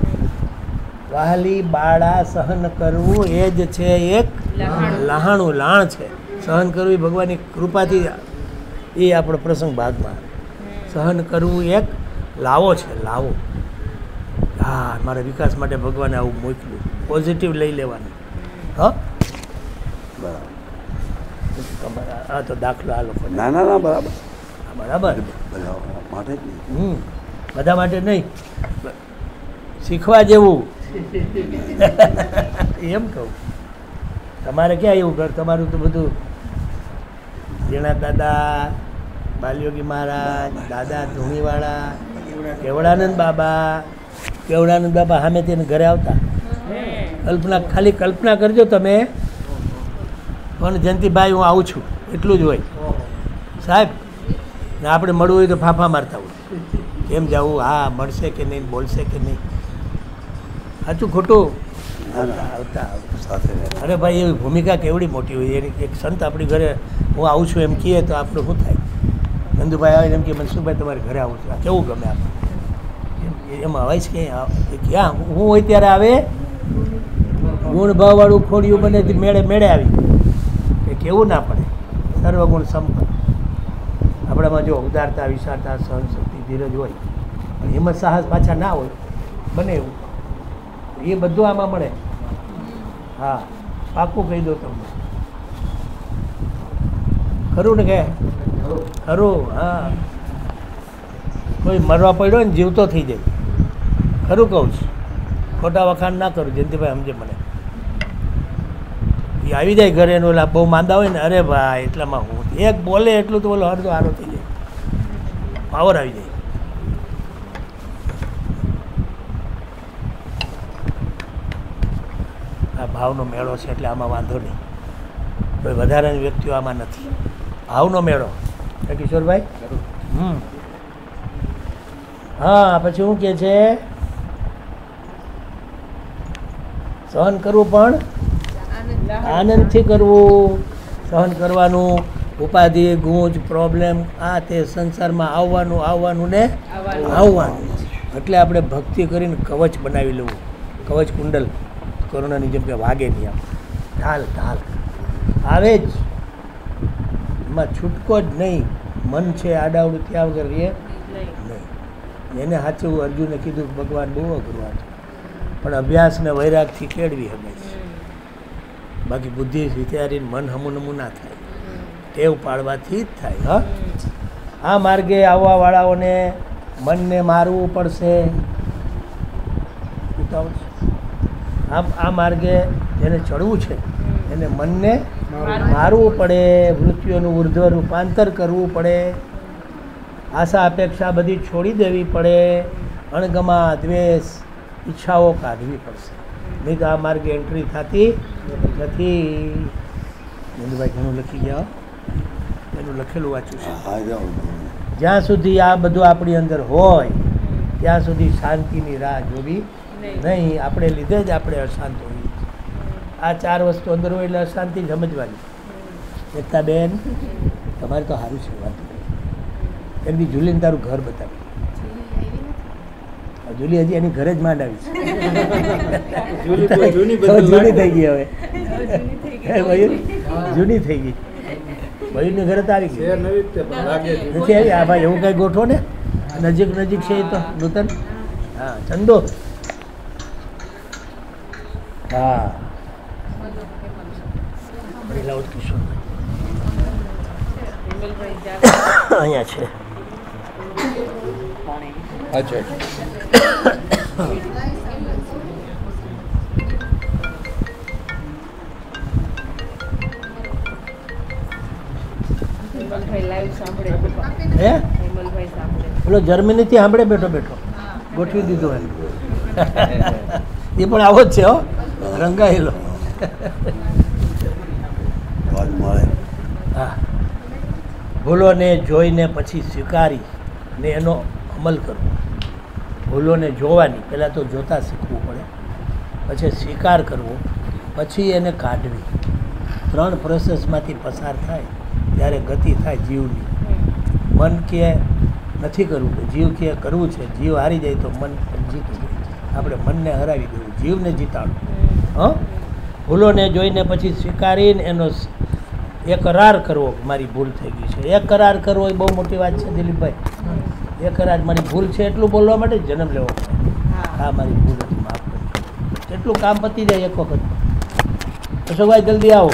વહાલી બાળા સહન કરવું એ જ છે એક લહાણું. લાણ છે સહન કરવું એ ભગવાનની કૃપાથી એ આપણો પ્રસંગ ભાગમાં. સહન કરવું એક લાવો છે, લાવો. હા મારા વિકાસ માટે ભગવાને આવું મોકલ્યું. પોઝિટિવ લઈ લેવાનું. હા બરાબર. હા તો દાખલો આ લોકો ના બરાબર બરાબર બધા માટે જ નહીં. બધા માટે નહીં, શીખવા જેવું એમ કહું. તમારે ક્યાં એવું ઘર? તમારું તો બધું જીણા દાદા, બાલયોગી મહારાજ, દાદા ધૂણીવાળા, કેવડાનંદ બાબા સામે તેને ઘરે આવતા. ખાલી કલ્પના કરજો તમે. પણ જયંતિભાઈ હું આવું છું એટલું જ હોય સાહેબ. ને આપણે મળવું હોય તો ફાંફા મારતા હોય કેમ જવું, હા મળશે કે નહીં, બોલશે કે નહીં, સાચું ખોટું આવતા. અરે ભાઈ એવી ભૂમિકા કેવડી મોટી હોય. એની એક સંત આપણી ઘરે હું આવું છું એમ કહે તો આપણું શું થાય? નંદુભાઈ આવે એમ કે મનસુખભાઈ તમારે ઘરે આવું છું, કેવું ગમે આપણે એમાં અવાય છે કે ક્યાં હું હોય ત્યારે આવે. ગુણ ભાવવાળું ખોડિયું બને મેળે આવી એ કેવું ના પડે. સર્વગુણ સંપન્ન આપણામાં જો ઉદારતા, વિશાળતા, સહનશક્તિ, ધીરજ હોય પણ હિંમત સાહસ પાછા ના હોય બને એવું એ બધું આમાં મળે. હા પાકું કહી દો તમને. ખરું ને કે ખરું? હા કોઈ મરવા પડ્યો ને જીવતો થઈ જાય. ખરું કહું છું, ખોટા વખાણ ના કરું. જયંતિભાઈ સમજે મને. એ આવી જાય ઘરે એનો ઓલા બહુ માંદા હોય ને, અરે ભાઈ એટલામાં હું એક બોલે એટલું તો બોલો અડધો હારો થઈ જાય, પાવર આવી જાય. આ ભાવનો મેળો છે એટલે આમાં વાંધો નહીં. કોઈ વધારાની વ્યક્તિઓ આમાં નથી. ભાવનો મેળો કિશોરભાઈ. હા પછી શું કે છે? સહન કરવું પણ આનંદથી કરવું. સહન કરવાનું, ઉપાધિ, ગૂંચ, પ્રોબ્લેમ, આ તે સંસારમાં આવવાનું ને આવવાનું. એટલે આપણે ભક્તિ કરીને કવચ બનાવી લેવું, કવચ કુંડલ, કોરોનાની જેમ કે વાગે નહીં, આમ ઢાલ આવે જ, એમાં છૂટકો જ નહીં. મન છે આડાવડું થયા વગર રહે નહીં. એને સાચું અર્જુને કીધું કે ભગવાન બહુ અઘરું હતું, પણ અભ્યાસ ને વૈરાગથી કેળવી શકે છે. બાકી બુદ્ધિ વિચારીને મન હમું ના થાય, ટેવ પાડવાથી જ થાય. હા, આ માર્ગે આવવાવાળાઓને મનને મારવું પડશે. આ માર્ગે જેને ચડવું છે એને મનને મારવું પડે, મૃત્યુનું ઉર્ધ્વ રૂપાંતર કરવું પડે, આશા અપેક્ષા બધી છોડી દેવી પડે, અણગમા દ્વેષ ઈચ્છાઓ કાઢવી પડશે, નહીં તો આ માર્ગે એન્ટ્રી થતી નથી. નંદભાઈ ઘણું લખી ગયા, એનું લખેલું વાંચ્યું છે. જ્યાં સુધી આ બધું આપણી અંદર હોય ત્યાં સુધી શાંતિની રાહ જોવી નહીં. આપણે લીધે જ આપણે અશાંત હોઈએ. આ 4 વસ્તુ અંદર હોય એટલે અશાંતિ સમજવાની. એકતા બેન, તમારે તો સારું છે. વાત એક દી જુલીને તારું ઘર બતાવી. જુલી હજી એની ઘરે જ માંડ આવી છે. જૂની થઈ ગઈ હવે, જૂની થઈ ગઈ. ભાઈની ઘરે તો આવી ગઈ નથી આવી. આ ભાઈ એવું કઈ ગોઠવો ને, નજીક છે એ તો નૂતન. હા, ચંદો. હા, અહીંયા છે. અચ્છા, હે પેલો જર્મનીથી સાંભળે બેઠો ગોઠવી દીધો એમ. એ પણ આવો જ છે હો, રંગાયેલો. હા, ભૂલોને જોઈને પછી સ્વીકારી ને એનો અમલ કરવો. ભૂલોને જોવાની, પહેલાં તો જોતા શીખવું પડે, પછી સ્વીકાર કરવો, પછી એને કાઢવી. 3 પ્રોસેસમાંથી પસાર થાય ત્યારે ગતિ થાય જીવની. મન કે નથી કરવું, જીવ કે કરવું છે. જીવ હારી જાય તો મન જીતી જાય. આપણે મનને હરાવી દેવું, જીવને જીતાડવું. હં, ભૂલોને જોઈને પછી સ્વીકારીને એનો એકરાર કરવો, મારી ભૂલ થઈ ગઈ છે. એકરાર કરવો એ બહુ મોટી વાત છે દિલીપભાઈ. એકરાર, મારી ભૂલ છે એટલું બોલવા માટે જન્મ લેવો પડે. હા, મારી ભૂલ હતી, માફ કરો. એટલું કામ પતી જાય એક વખત. અશોકભાઈ જલ્દી આવો.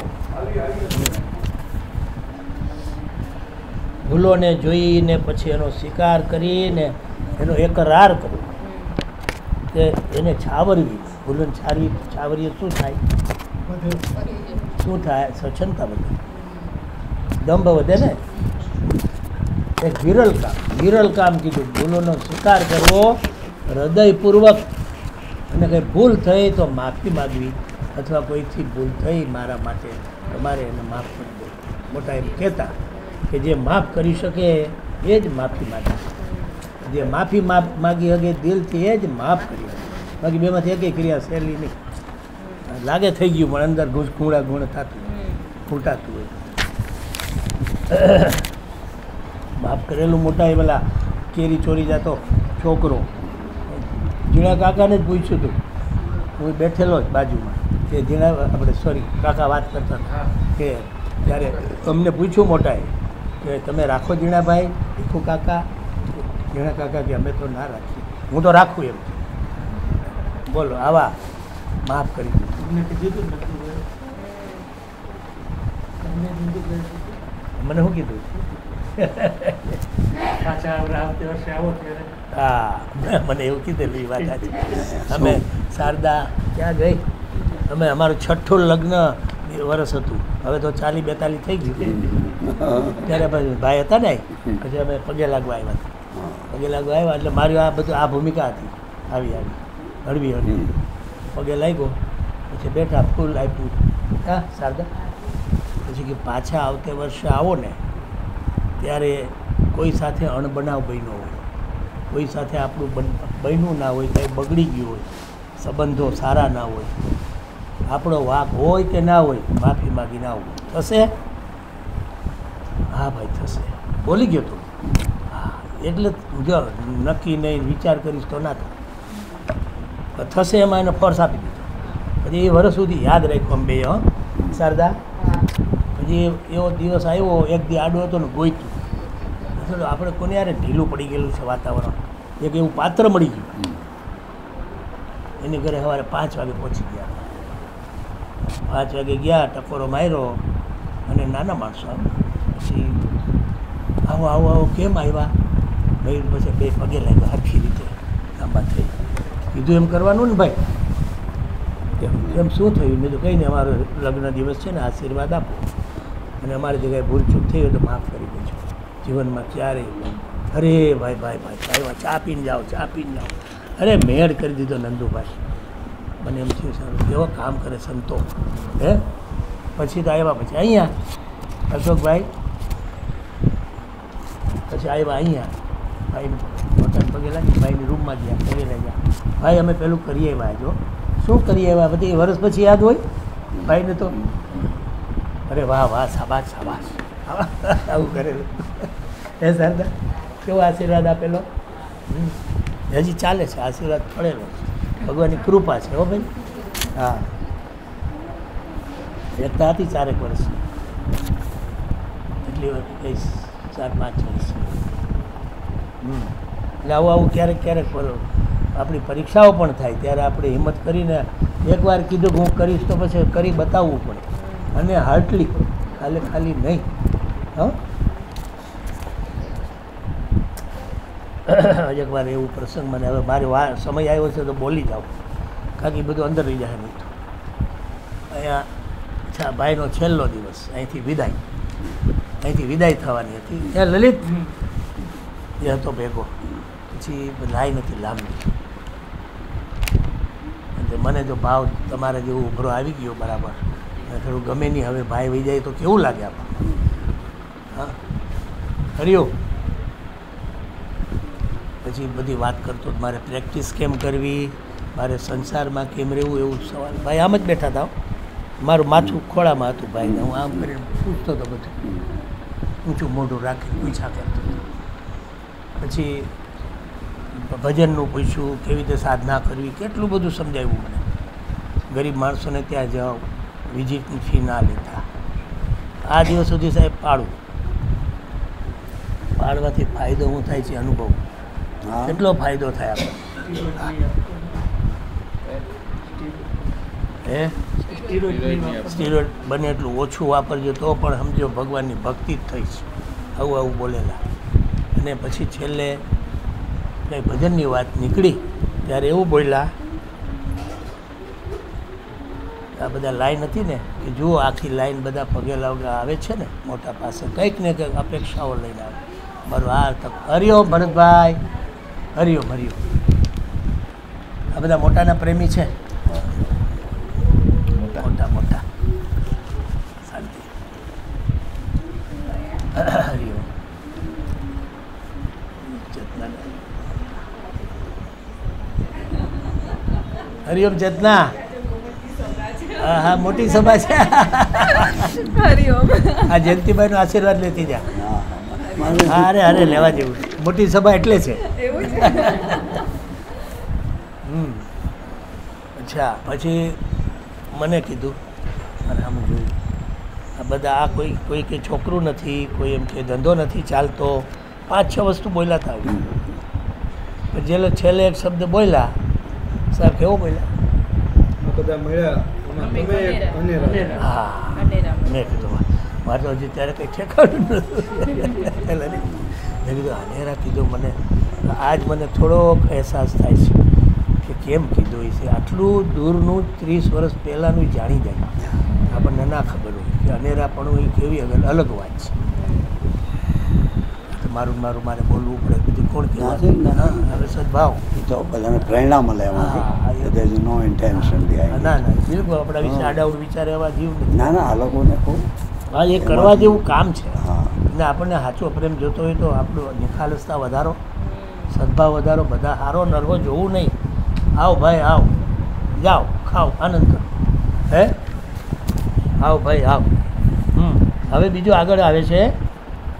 ભૂલોને જોઈને પછી એનો સ્વીકાર કરીને એનો એકરાર કરવો, કે એને છાવરવી. ભૂલોને છાવરીએ શું થાય? શું થાય? સ્વચ્છતા વધે, દંભ વધે ને. એક વિરલ કામ કીધું. ભૂલોનો સ્વીકાર કરવો હૃદયપૂર્વક, અને કંઈ ભૂલ થઈ તો માફી માગવી, અથવા કોઈથી ભૂલ થઈ મારા માટે, તમારે એને માફ કરી દો. મોટા એમ કહેતા કે જે માફ કરી શકે એ જ માફી માગે, જે માફી માગી શકે દિલથી એ જ માફ કરી શકે. બાકી બેમાંથી એકેય ક્રિયા સહેલી નહીં. લાગે થઈ ગયું પણ અંદર ગુણ થતું ફૂટાતું હોય. માફ કરેલું મોટા એ પેલા કેરી ચોરી જતો છોકરો ઝીણા કાકાને જ પૂછ્યું હતું. હું બેઠેલો જ બાજુમાં, કે ઝીણા આપણે કાકા વાત કરતા હતા કે ત્યારે અમને પૂછ્યું મોટાએ કે તમે રાખો ઝીણાભાઈ? ભીખુ કાકા? ઝીણા કાકા કે અમે તો ના રાખીએ. હું તો રાખું એમ. બોલો, આવા માફ કરી દીધું. મને શું કીધું? હા, મને એવું કીધેલું. એ વાત સાચી. અમે શારદા ક્યાં ગઈ? અમે અમારું 6ઠું લગ્ન વર્ષ હતું. હવે તો 40-42 થઈ ગયું. ત્યારે પછી ભાઈ હતા ને, પછી અમે પગે લાગવા આવ્યા હતા. પગે લાગવા આવ્યા એટલે મારી આ બધું આ ભૂમિકા હતી. હળવી પગે લાગ્યો, પછી બેઠા, ફૂલ આપ્યું. હા શારદા, પછી કે પાછા આવતે વર્ષે આવો ને ત્યારે કોઈ સાથે અણબનાવ બન્યો હોય, કોઈ સાથે આપણું બન્યું ના હોય, કંઈ બગડી ગયું હોય, સંબંધો સારા ના હોય, આપણો વાંક હોય કે ના હોય, માફી માગી ના હોય. થશે? હા ભાઈ થશે, બોલી ગયો તું. હા એટલે જો નક્કી નહીં વિચાર કરીશ તો ના થાય, થશે એમાં એને ફોર્સ આપી દીધો. પછી એ વર્ષ સુધી યાદ રાખ્યું આમ બે શારદા. પછી એવો દિવસ આવ્યો, એક દી આડો હતો ને ગોઈતું આપણે કોને યાર ઢીલું પડી ગયેલું છે વાતાવરણ, એક એવું પાત્ર મળી ગયું. એની ઘરે સવારે 5 વાગે પહોંચી ગયા. 5 વાગે ગયા, ટકોરો માર્યો અને નાના માણસો પછી આવો આવો આવો કેમ આવ્યા ભાઈ? પછી બે પગે લાગ્યા હરખી રીતે લાંબા થઈ. કીધું એમ કરવાનું ને ભાઈ, એમ શું થયું? મેં તો કંઈ નહીં, અમારો લગ્ન દિવસ છે ને, આશીર્વાદ આપો અને અમારી જગ્યાએ ભૂલચૂક થઈ હોય તો માફ કરી દેજો. જીવનમાં ક્યારેય અરે ભાઈ ભાઈ ભાઈ આવ્યા, ચા પીને જાઓ, ચા પીને જાઓ. અરે મેળ કરી દીધો નંદુભાઈ. મને એમ થયું સારું કેવો કામ કરે સંતો. હે પછી તો આવ્યા, પછી અહીંયા અશોકભાઈ પછી આવ્યા અહીંયા. ભાઈને પોતાને પગે લાગી, ભાઈની રૂમમાં ગયા, પગે લાગ્યા. ભાઈ અમે પેલું કરી આવ્યા. જો શું કરી આવ્યા? બધી વર્ષ પછી યાદ હોય ભાઈને તો. અરે વાહ વાહ, શાબાશ શાબાશ, આવું કરેલું. હે શારદા, કેવો આશીર્વાદ આપેલો? હજી ચાલે છે, આશીર્વાદ પડેલો છે, ભગવાનની કૃપા છે. હો ભાઈ. હા, એકતા હતી 4 વર્ષની, એટલી કઈ 4-5 વર્ષ. એટલે આવું આવું ક્યારેક ક્યારેક આપણી પરીક્ષાઓ પણ થાય ત્યારે આપણે હિંમત કરીને એકવાર કીધું કે હું કરીશ તો પછી કરી બતાવવું પડે, અને હાર્ટલી, ખાલી નહીં. હા, એકવાર એવું પ્રસંગ મને હવે મારે સમય આવ્યો છે તો બોલી જાઉં, કારણ કે બધું અંદર રહી જાય. નહીં તો અહીંયા ભાઈનો છેલ્લો દિવસ, અહીંથી વિદાય થવાની હતી. ત્યાં લલિત એ હતો ભેગો, પછી લાઈ નથી લાંબી. એટલે મને જો ભાવ તમારા જેવો ઉભરો આવી ગયો બરાબર, થોડું ગમે નહીં. હવે ભાઈ વહી જાય તો કેવું લાગે આપણને? હા, હરિયો. પછી બધી વાત કરતો મારે પ્રેક્ટિસ કેમ કરવી, મારે સંસારમાં કેમ રહેવું, એવું સવાલ. ભાઈ આમ જ બેઠા હતા, મારું માથું ખોળામાં હતું ભાઈને. હું આમ કરીને પૂછતો હતો, બધું ઊંચું મોઢું રાખીને પૂછા કરતો. પછી ભજનનું પૂછ્યું, કેવી રીતે સાધના કરવી, કેટલું બધું સમજાવ્યું મને. ગરીબ માણસોને ત્યાં જાઓ, વિઝિટની ફી ના લેતા. આ દિવસ સુધી સાહેબ પાડવાથી ફાયદો શું થાય છે અનુભવ. કેટલો ફાયદો થાય આપણે. સ્ટીરોઇડ બને એટલું ઓછું વાપરજો તો પણ સમજો ભગવાનની ભક્તિ જ થઈ છે. આવું બોલેલા. અને પછી છેલ્લે કંઈ ભજનની વાત નીકળી ત્યારે એવું બોલ્યા, આ બધા લાઈન હતી ને કે જુઓ આખી લાઈન બધા પગે લાવવા આવે છે ને મોટા પાસે, કંઈક ને કંઈક અપેક્ષાઓ લઈને આવે. મારું આ તક. હરિઓમ ભરતભાઈ, હરિઓમ. આ બધા મોટાના પ્રેમી છે, મોટા શાંતિ. હરિઓમ. હરિઓમ ચેતના. હા, મોટી સભા છે. આ જયંતિભાઈનો આશીર્વાદ લેતી જા. અરે લેવા જેવું. મોટી સભા એટલે છે. અચ્છા, પછી મને કીધું અને આમ જોયું, આ બધા આ કોઈ કે છોકરું નથી, કોઈ એમ કે ધંધો નથી ચાલતો, 5-6 વસ્તુ બોલ્યા હતા. પણ છેલ્લે એક શબ્દ બોલ્યા, સાહેબ કેવો બોલ્યા? બધા મળ્યા. હા, મેં કીધું મારે તો હજી ત્યારે કંઈ ઠેકાણું નહોતું. મેં કીધું અનેરા કીધું. મને આજ મને થોડોક અહેસાસ થાય છે કે કેમ કીધું એ છે. આટલું દૂરનું 30 વર્ષ પહેલાંનું જાણી જાય, આપણને ના ખબર હોય કે અનેરાપણું એ કેવી અલગ વાત છે. મારે બોલવું પડે, બીજું કોણ કહેવાય? હવે સદભાવ તો બધાને પ્રેરણા મળે એમાંથી. નો ઇન્ટેન્શન ના બિલકુલ આપણા વિશે આડાઉડ વિચારે એવા જીવ નથી. ના આ લોકોને કહું, હા, એ કરવા જેવું કામ છે. અને આપણને સાચો પ્રેમ જોતો હોય તો આપણું નિખાલસતા વધારો, સદભાવ વધારો, બધા હારો નરવો જોવું નહીં. આવ ભાઈ આવ, જાઓ ખાઓ આનંદ કરો. હે આવ ભાઈ આવ. હવે બીજું આગળ આવે છે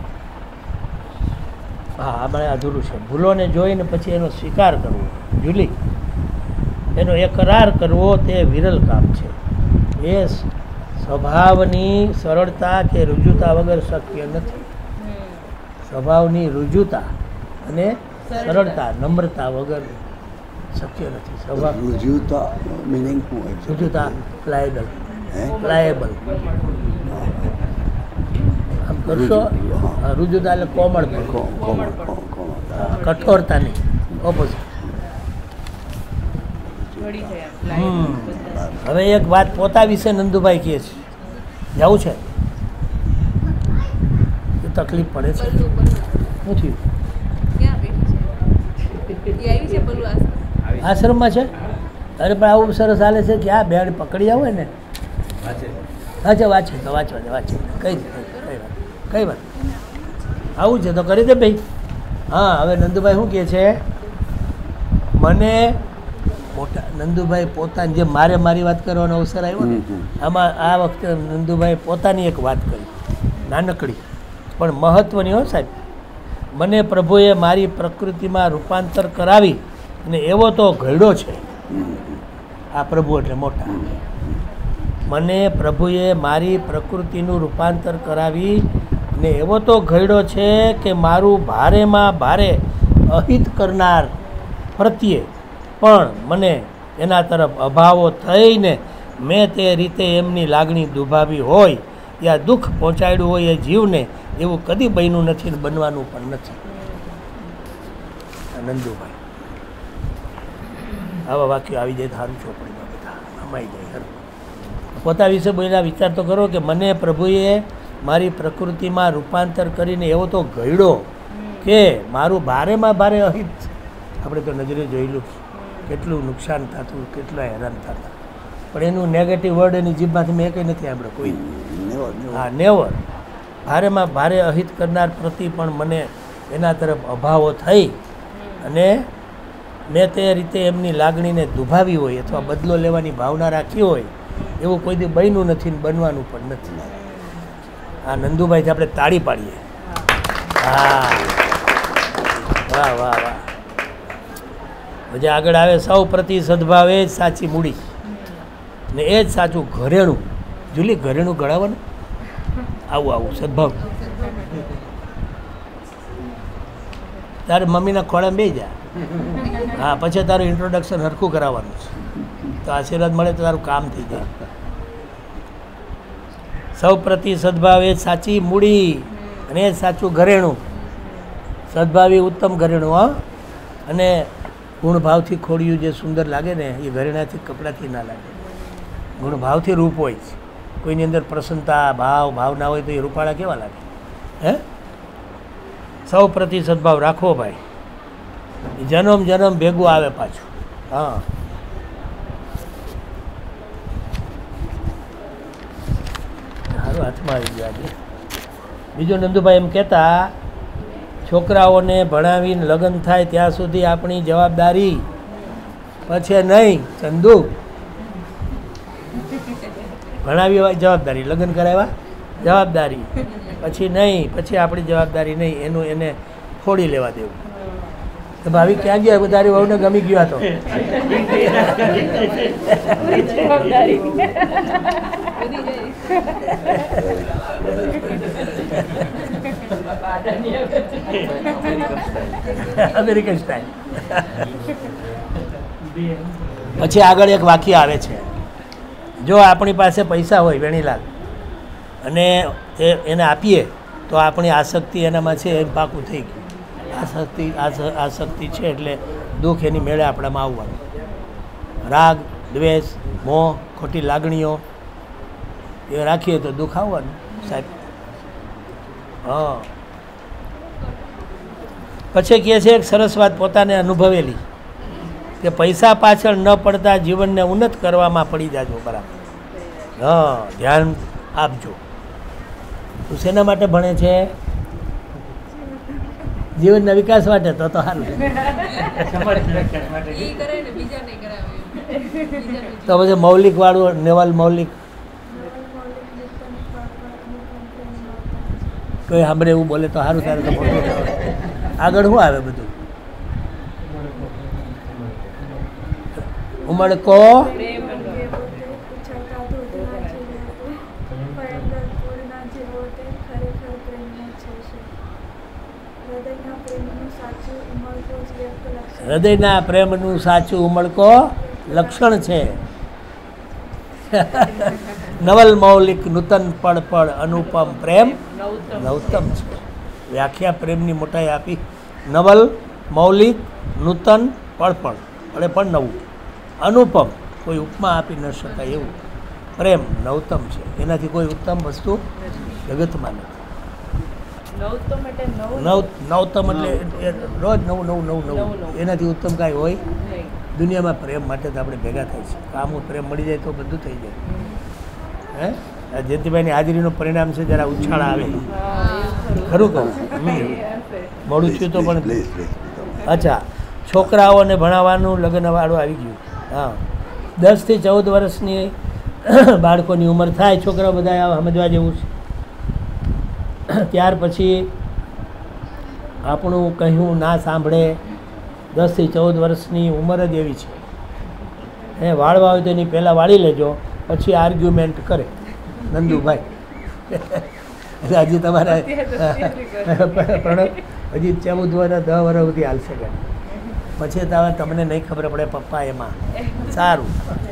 હા આપણે અધૂરું છે. ભૂલોને જોઈને પછી એનો સ્વીકાર કરવો, જુલી એનો એકરાર કરવો તે વિરલ કામ છે. એ સ્વભાવની સરળતા કે રુજુતા વગર શક્ય નથી. સ્વભાવની રુજુતા અને સરળતા નમ્રતા વગર શક્ય નથી. સ્વભાવ રુજુતા મિનિંગ શું હોય છે? રુજુતા પ્લાયેબલ, હે? પ્લાયેબલ આમ કરશો. રુજુતા એટલે કોમળ પણ. કોમળ. કઠોરતા નહીં, ઓપોઝિટ. હવે એક વાત પોતા વિશે નંદુભાઈ કહે છે. જવું છે એ તકલીફ પડે છે. શું થયું? આશ્રમમાં છે. અરે પણ આવું સરસ હાલે છે કે આ બેડ પકડી આવે ને. વાંચે તો વાંચવા દે. કઈ વાત આવું છે તો કરી દે ભાઈ. હા હવે નંદુભાઈ શું કહે છે? મને મોટા નંદુભાઈ પોતાની જે મારી વાત કરવાનો અવસર આવ્યો ને આમાં આ વખતે નંદુભાઈ પોતાની એક વાત કરી, નાનકડી પણ મહત્ત્વની. હો સાહેબ, મને પ્રભુએ મારી પ્રકૃતિમાં રૂપાંતર કરાવી અને એવો તો ઘડ્યો છે. આ પ્રભુ એટલે મોટા. મને પ્રભુએ મારી પ્રકૃતિનું રૂપાંતર કરાવી ને એવો તો ઘડ્યો છે કે મારું ભારેમાં ભારે અહિત કરનાર પ્રત્યે પણ મને એના તરફ અભાવો થઈને મેં તે રીતે એમની લાગણી દુભાવી હોય યા દુઃખ પહોંચાડ્યું હોય એ જીવને એવું કદી બન્યું નથી ને બનવાનું પણ નથી. નંદુભાઈ આવા વાક્યો આવી જાય તો સારું ચોપડીમાં બધા અમાઈ જાય. પોતા વિશે બોલ્યા વિચાર તો કરો કે મને પ્રભુએ મારી પ્રકૃતિમાં રૂપાંતર કરીને એવો તો ઘડ્યો કે મારું ભારેમાં ભારે અહિત. આપણે તો નજરે જોયેલું કેટલું નુકસાન થતું, કેટલા હેરાન થતા, પણ એનું નેગેટિવ વર્ડ એની જીભમાંથી મેં કંઈ નથી આપણે કોઈ. હા નેવર. ભારેમાં ભારે અહિત કરનાર પ્રતિ પણ મને એના તરફ અભાવો થઈ અને મેં તે રીતે એમની લાગણીને દુભાવી હોય અથવા બદલો લેવાની ભાવના રાખી હોય એવું કોઈ દી બન્યું નથી ને બનવાનું પણ નથી. આ નંદુભાઈથી આપણે તાળી પાડીએ. હા વાહ વાહ વાહ. પછી આગળ આવે સૌ પ્રતિ સદભાવ એ જ સાચી મૂડી ને એ જ સાચું ઘરેણું. જુલી ઘરેણું ગળાવવાનું આવું સદભાવ. તારે મમ્મીના ખોળે બે જા. હા પછી તારું ઇન્ટ્રોડક્શન હરખું કરાવવાનું છે તો આશીર્વાદ મળે તો તારું કામ થઈ જાય. સૌ પ્રતિ સદભાવ એ સાચી મૂડી અને એ સાચું ઘરેણું. સદભાવી ઉત્તમ ઘરેણું. હા અને ગુણભાવથી ખોડિયું જે સુંદર લાગે ને એ ઘરેણાથી કપડાથી ના લાગે. ગુણભાવથી રૂપ હોય છે. કોઈની અંદર પ્રસન્નતા ભાવ ના હોય તો એ રૂપાળા કેવા લાગે? હે સૌ પ્રતિ સદભાવ રાખો ભાઈ. જન્મ ભેગું આવે પાછું. હા સારું હાથમાં આવી ગયું આજે. બીજો નંદુભાઈ એમ કહેતા છોકરાઓને ભણાવીને લગ્ન થાય ત્યાં સુધી આપણી જવાબદારી, પછી નહીં. ચંદુ ભણાવી હોય જવાબદારી, લગ્ન કરાવ્યા જવાબદારી, પછી નહીં, પછી આપણી જવાબદારી નહીં. એનું એને ફોડી લેવા દેવું. તો ભાવી ક્યાં ગયા? તારી વહુને ગમી ગયો હતો. American style. પછી આગળ એક વાક્ય આવે છે, જો આપણી પાસે પૈસા હોય વેણીલાલ અને એને આપીએ તો આપણી આસક્તિ એનામાં છે એમ પાકું થઈ ગયું. આસક્તિ છે એટલે દુઃખ એની મેળે આપણામાં આવવાનું. રાગ, દ્વેષ, મોહ, ખોટી લાગણીઓ એ રાખીએ તો દુઃખ આવવાનું સાહેબ. હા પછી કહે છે એક સરસ વાત પોતાને અનુભવેલી કે પૈસા પાછળ ન પડતા જીવનને ઉન્નત કરવામાં પડી જાજો. બરાબર. હા ધ્યાન આપજો. તું શેના માટે ભણે છે? જીવનના વિકાસ માટે. તો સારું. તો પછી મૌલિક વાળું નેવલ મૌલિક કોઈ સાંભળે એવું બોલે તો સારું. ત્યારે તો આગળ શું આવે બધું? ઉમળકો હૃદયના પ્રેમનું સાચું ઉમળકો લક્ષણ છે. નવલ મૌલિક નૂતન પળ પળ અનુપમ પ્રેમ નવતમ છે. વ્યાખ્યા પ્રેમની મોટાઈ આપી. નવલ મૌલિક નૂતન પળ પળ એટલે પણ નવું, અનુપમ કોઈ ઉપમા આપી ન શકાય એવું પ્રેમ નવતમ છે. એનાથી કોઈ ઉત્તમ વસ્તુ જગતમાં નથી. નવતમ એટલે રોજ નવું નવું નવું નવું, એનાથી ઉત્તમ કાંઈ હોય દુનિયામાં. પ્રેમ માટે તો આપણે ભેગા થાય છે. કામ પ્રેમ મળી જાય તો બધું થઈ જાય. હે જયંતિભાઈની હાજરીનું પરિણામ છે જરા ઉછાળા આવે. ખરું કહું મોડું થયું તો પણ. અચ્છા, છોકરાઓને ભણાવવાનું લગ્નવાળું આવી ગયું. હા, 10 થી 14 વર્ષની બાળકોની ઉંમર થાય છોકરાઓ બધા સમજવા જેવું છે. ત્યાર પછી આપણું કહ્યું ના સાંભળે. 10 થી 14 વર્ષની ઉંમર જ એવી છે. વાળવા હોય તો એની પહેલાં વાળી લેજો, પછી આર્ગ્યુમેન્ટ કરે નંદુભાઈ. એટલે હજી તમારા પ્રણવ હજી 14 વર્ષ 10 વર્ષ સુધી હાલશે કે પછી તો તમને નહીં ખબર પડે પપ્પા એમાં. સારું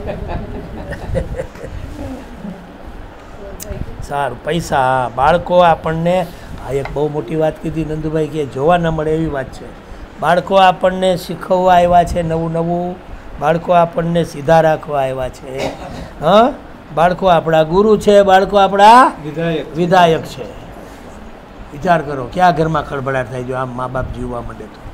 સારું. પૈસા બાળકો આપણને, આ એક બહુ મોટી વાત કીધી નંદુભાઈ કે જોવા ન મળે એવી વાત છે. બાળકો આપણને શીખવવા આવ્યા છે નવું નવું. બાળકો આપણને સીધા રાખવા આવ્યા છે. હા, બાળકો આપણા ગુરુ છે, બાળકો આપણા વિધાયક છે. વિચાર કરો ક્યાં ઘરમાં ખળભળાટ થાય જો આમ મા બાપ જીવવા માંડે તો.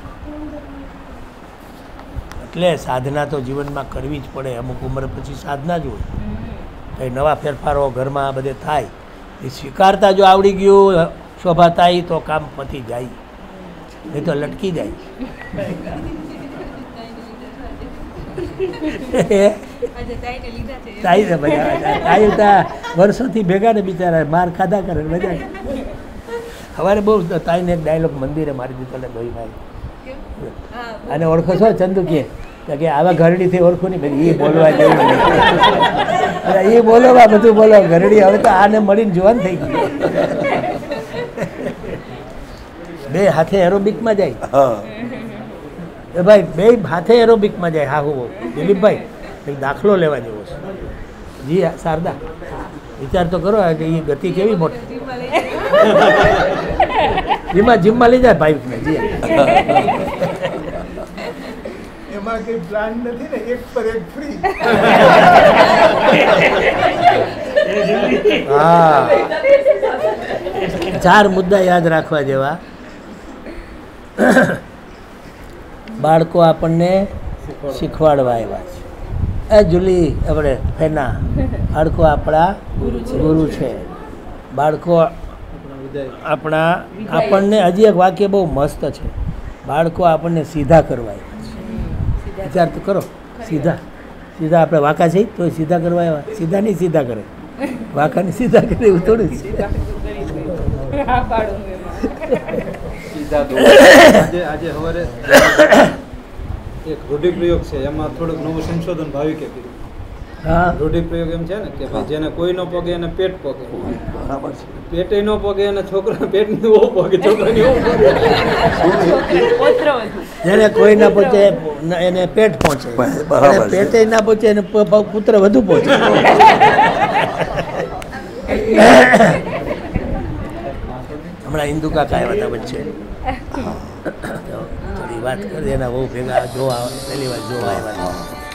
એટલે સાધના તો જીવનમાં કરવી જ પડે. અમુક ઉંમર પછી સાધના જ હોય. કંઈ નવા ફેરફારો ઘરમાં બધે થાય એ સ્વીકારતા જો આવડી ગયું શોભાતાઈ તો કામ પતી જાય, નહીં તો લટકી જાય. તાઈ વર્ષોથી ભેગા ને બિચારા માર ખાધા કરે મજા. સવારે બહુ તાઈને એક ડાયલોગ મંદિરે મારી દીધો એટલે ભાઈ અને ઓળખો છો ચંદુ કે આવા ઘરડીથી ઓળખું નહીં ભાઈ. એ બોલવા જેવું નહીં. એ બોલવા બધું બોલો ઘરડી. હવે તો આને મળીને જુવાન થઈ ગઈ. બે હાથે એરોબિકમાં જાય એ ભાઈ, બે હાથે એરોબિકમાં જાય. હા હું દિલીપભાઈ એક દાખલો લેવા જેવો છે. જી શારદા વિચાર તો કરો કે એ ગતિ કેવી મોટી. જીમમાં લઈ જાય ભાઈ. જી એમાં કઈ પ્લાન નથી ને, એક પર એક ફ્રી. હા, 4 મુદ્દા યાદ રાખવા જેવા. બાળકો આપણને શીખવાડવા આવ્યા છે. એ જુલી આપણે ફેના બાળકો આપણા ગુરુ છે. બાળકો આપણને હજી એક વાક્ય બહુ મસ્ત છે. બાળકો આપણને સીધા કરવા આવ્યા છે. વિચાર તો કરો. સીધા આપણે વાંકા છે તો સીધા કરવા આવ્યા. સીધા નહીં સીધા કરે, વાંકાને સીધા કરે એવું થોડું છે. આજે સવારે એક રૂઢિપ્રયોગ છે, એમાં થોડુંક નવું સંશોધન ભાવિકે કર્યું. હા, રૂઢિપ્રયોગ એમ છે ને કે ભાઈ જેને કોઈ ન પગે એને પેટ પગે. બરાબર છે. પેટે ન પગે અને છોકરા પેટની ઓ પગે, છોકરાની ઓ પગે. જેને કોઈ ના પહોંચે એને પેટ પહોંચે, બરાબર. પેટે ના પહોંચે એને પુત્ર વધુ પહોંચે. હમણાં હિન્દુ કાકા આવ્યા હતા વચ્ચે, થોડી વાત કરી એના બહુ ભેગા જોવા પહેલી વાર જોવા આવ્યા.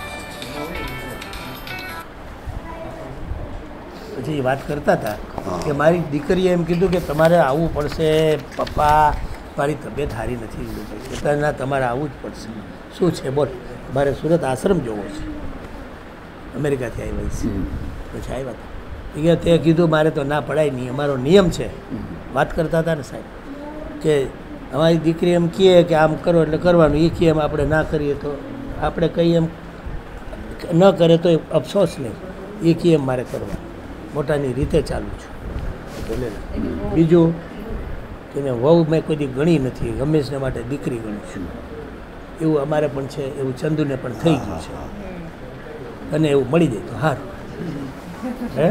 પછી એ વાત કરતા હતા કે મારી દીકરીએ એમ કીધું કે તમારે આવવું પડશે પપ્પા, મારી તબિયત સારી નથી. એટલે ના, તમારે આવવું જ પડશે. શું છે બોલ? મારે સુરત આશ્રમ જોવો છે. અમેરિકાથી આવ્યા છે. પછી આવ્યા હતા તે કીધું મારે તો ના પડાય નહીં, અમારો નિયમ છે. વાત કરતા હતા ને સાહેબ કે અમારી દીકરી એમ કહે કે આમ કરો એટલે કરવાનું, એ કહે એમ આપણે ના કરીએ તો આપણે કંઈ એમ ન કરે તો અફસોસ નહીં, એ કહે એમ મારે કરવાનું. મોટાની રીતે ચાલુ છું. બીજું કે એને વહુ મેં કોઈ દી ગણી નથી, હંમેશને માટે દીકરી ગણી છું. એવું અમારે પણ છે, એવું ચંદુને પણ થઈ ગયું છે. અને એવું મળી જાય તો સારું. હે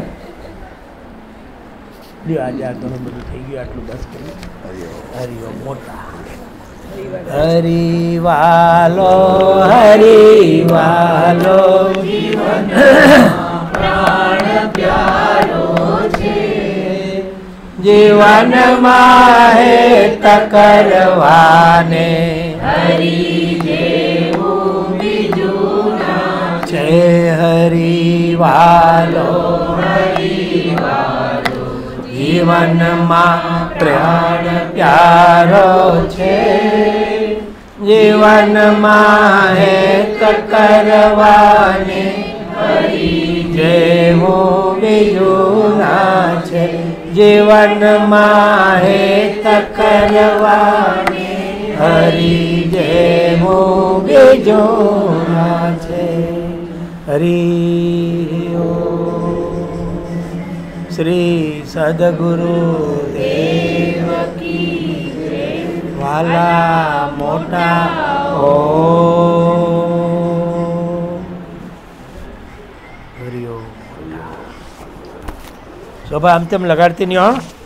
લ્યો આજે આ ઘણું બધું થઈ ગયું, આટલું બસ કર્યું. હરિઓમ મોટા હરિવાલો હરિવાલો જીવનમાં હેત કરવાને છે હરિવાલો જીવનમાં પ્રાણ પ્યારો છે, જીવનમાં હેત કરવાને જેવું બીજું ના છે, જીવનમાં હેત કરવાને હરિ જેવું બીજું ના છે. હરિ શ્રી સદગુરુ દેવ કી વાલા મોટા ઓ હરિ ઓમ. શોભા આમ તેમ લગાડતી નહીં હો.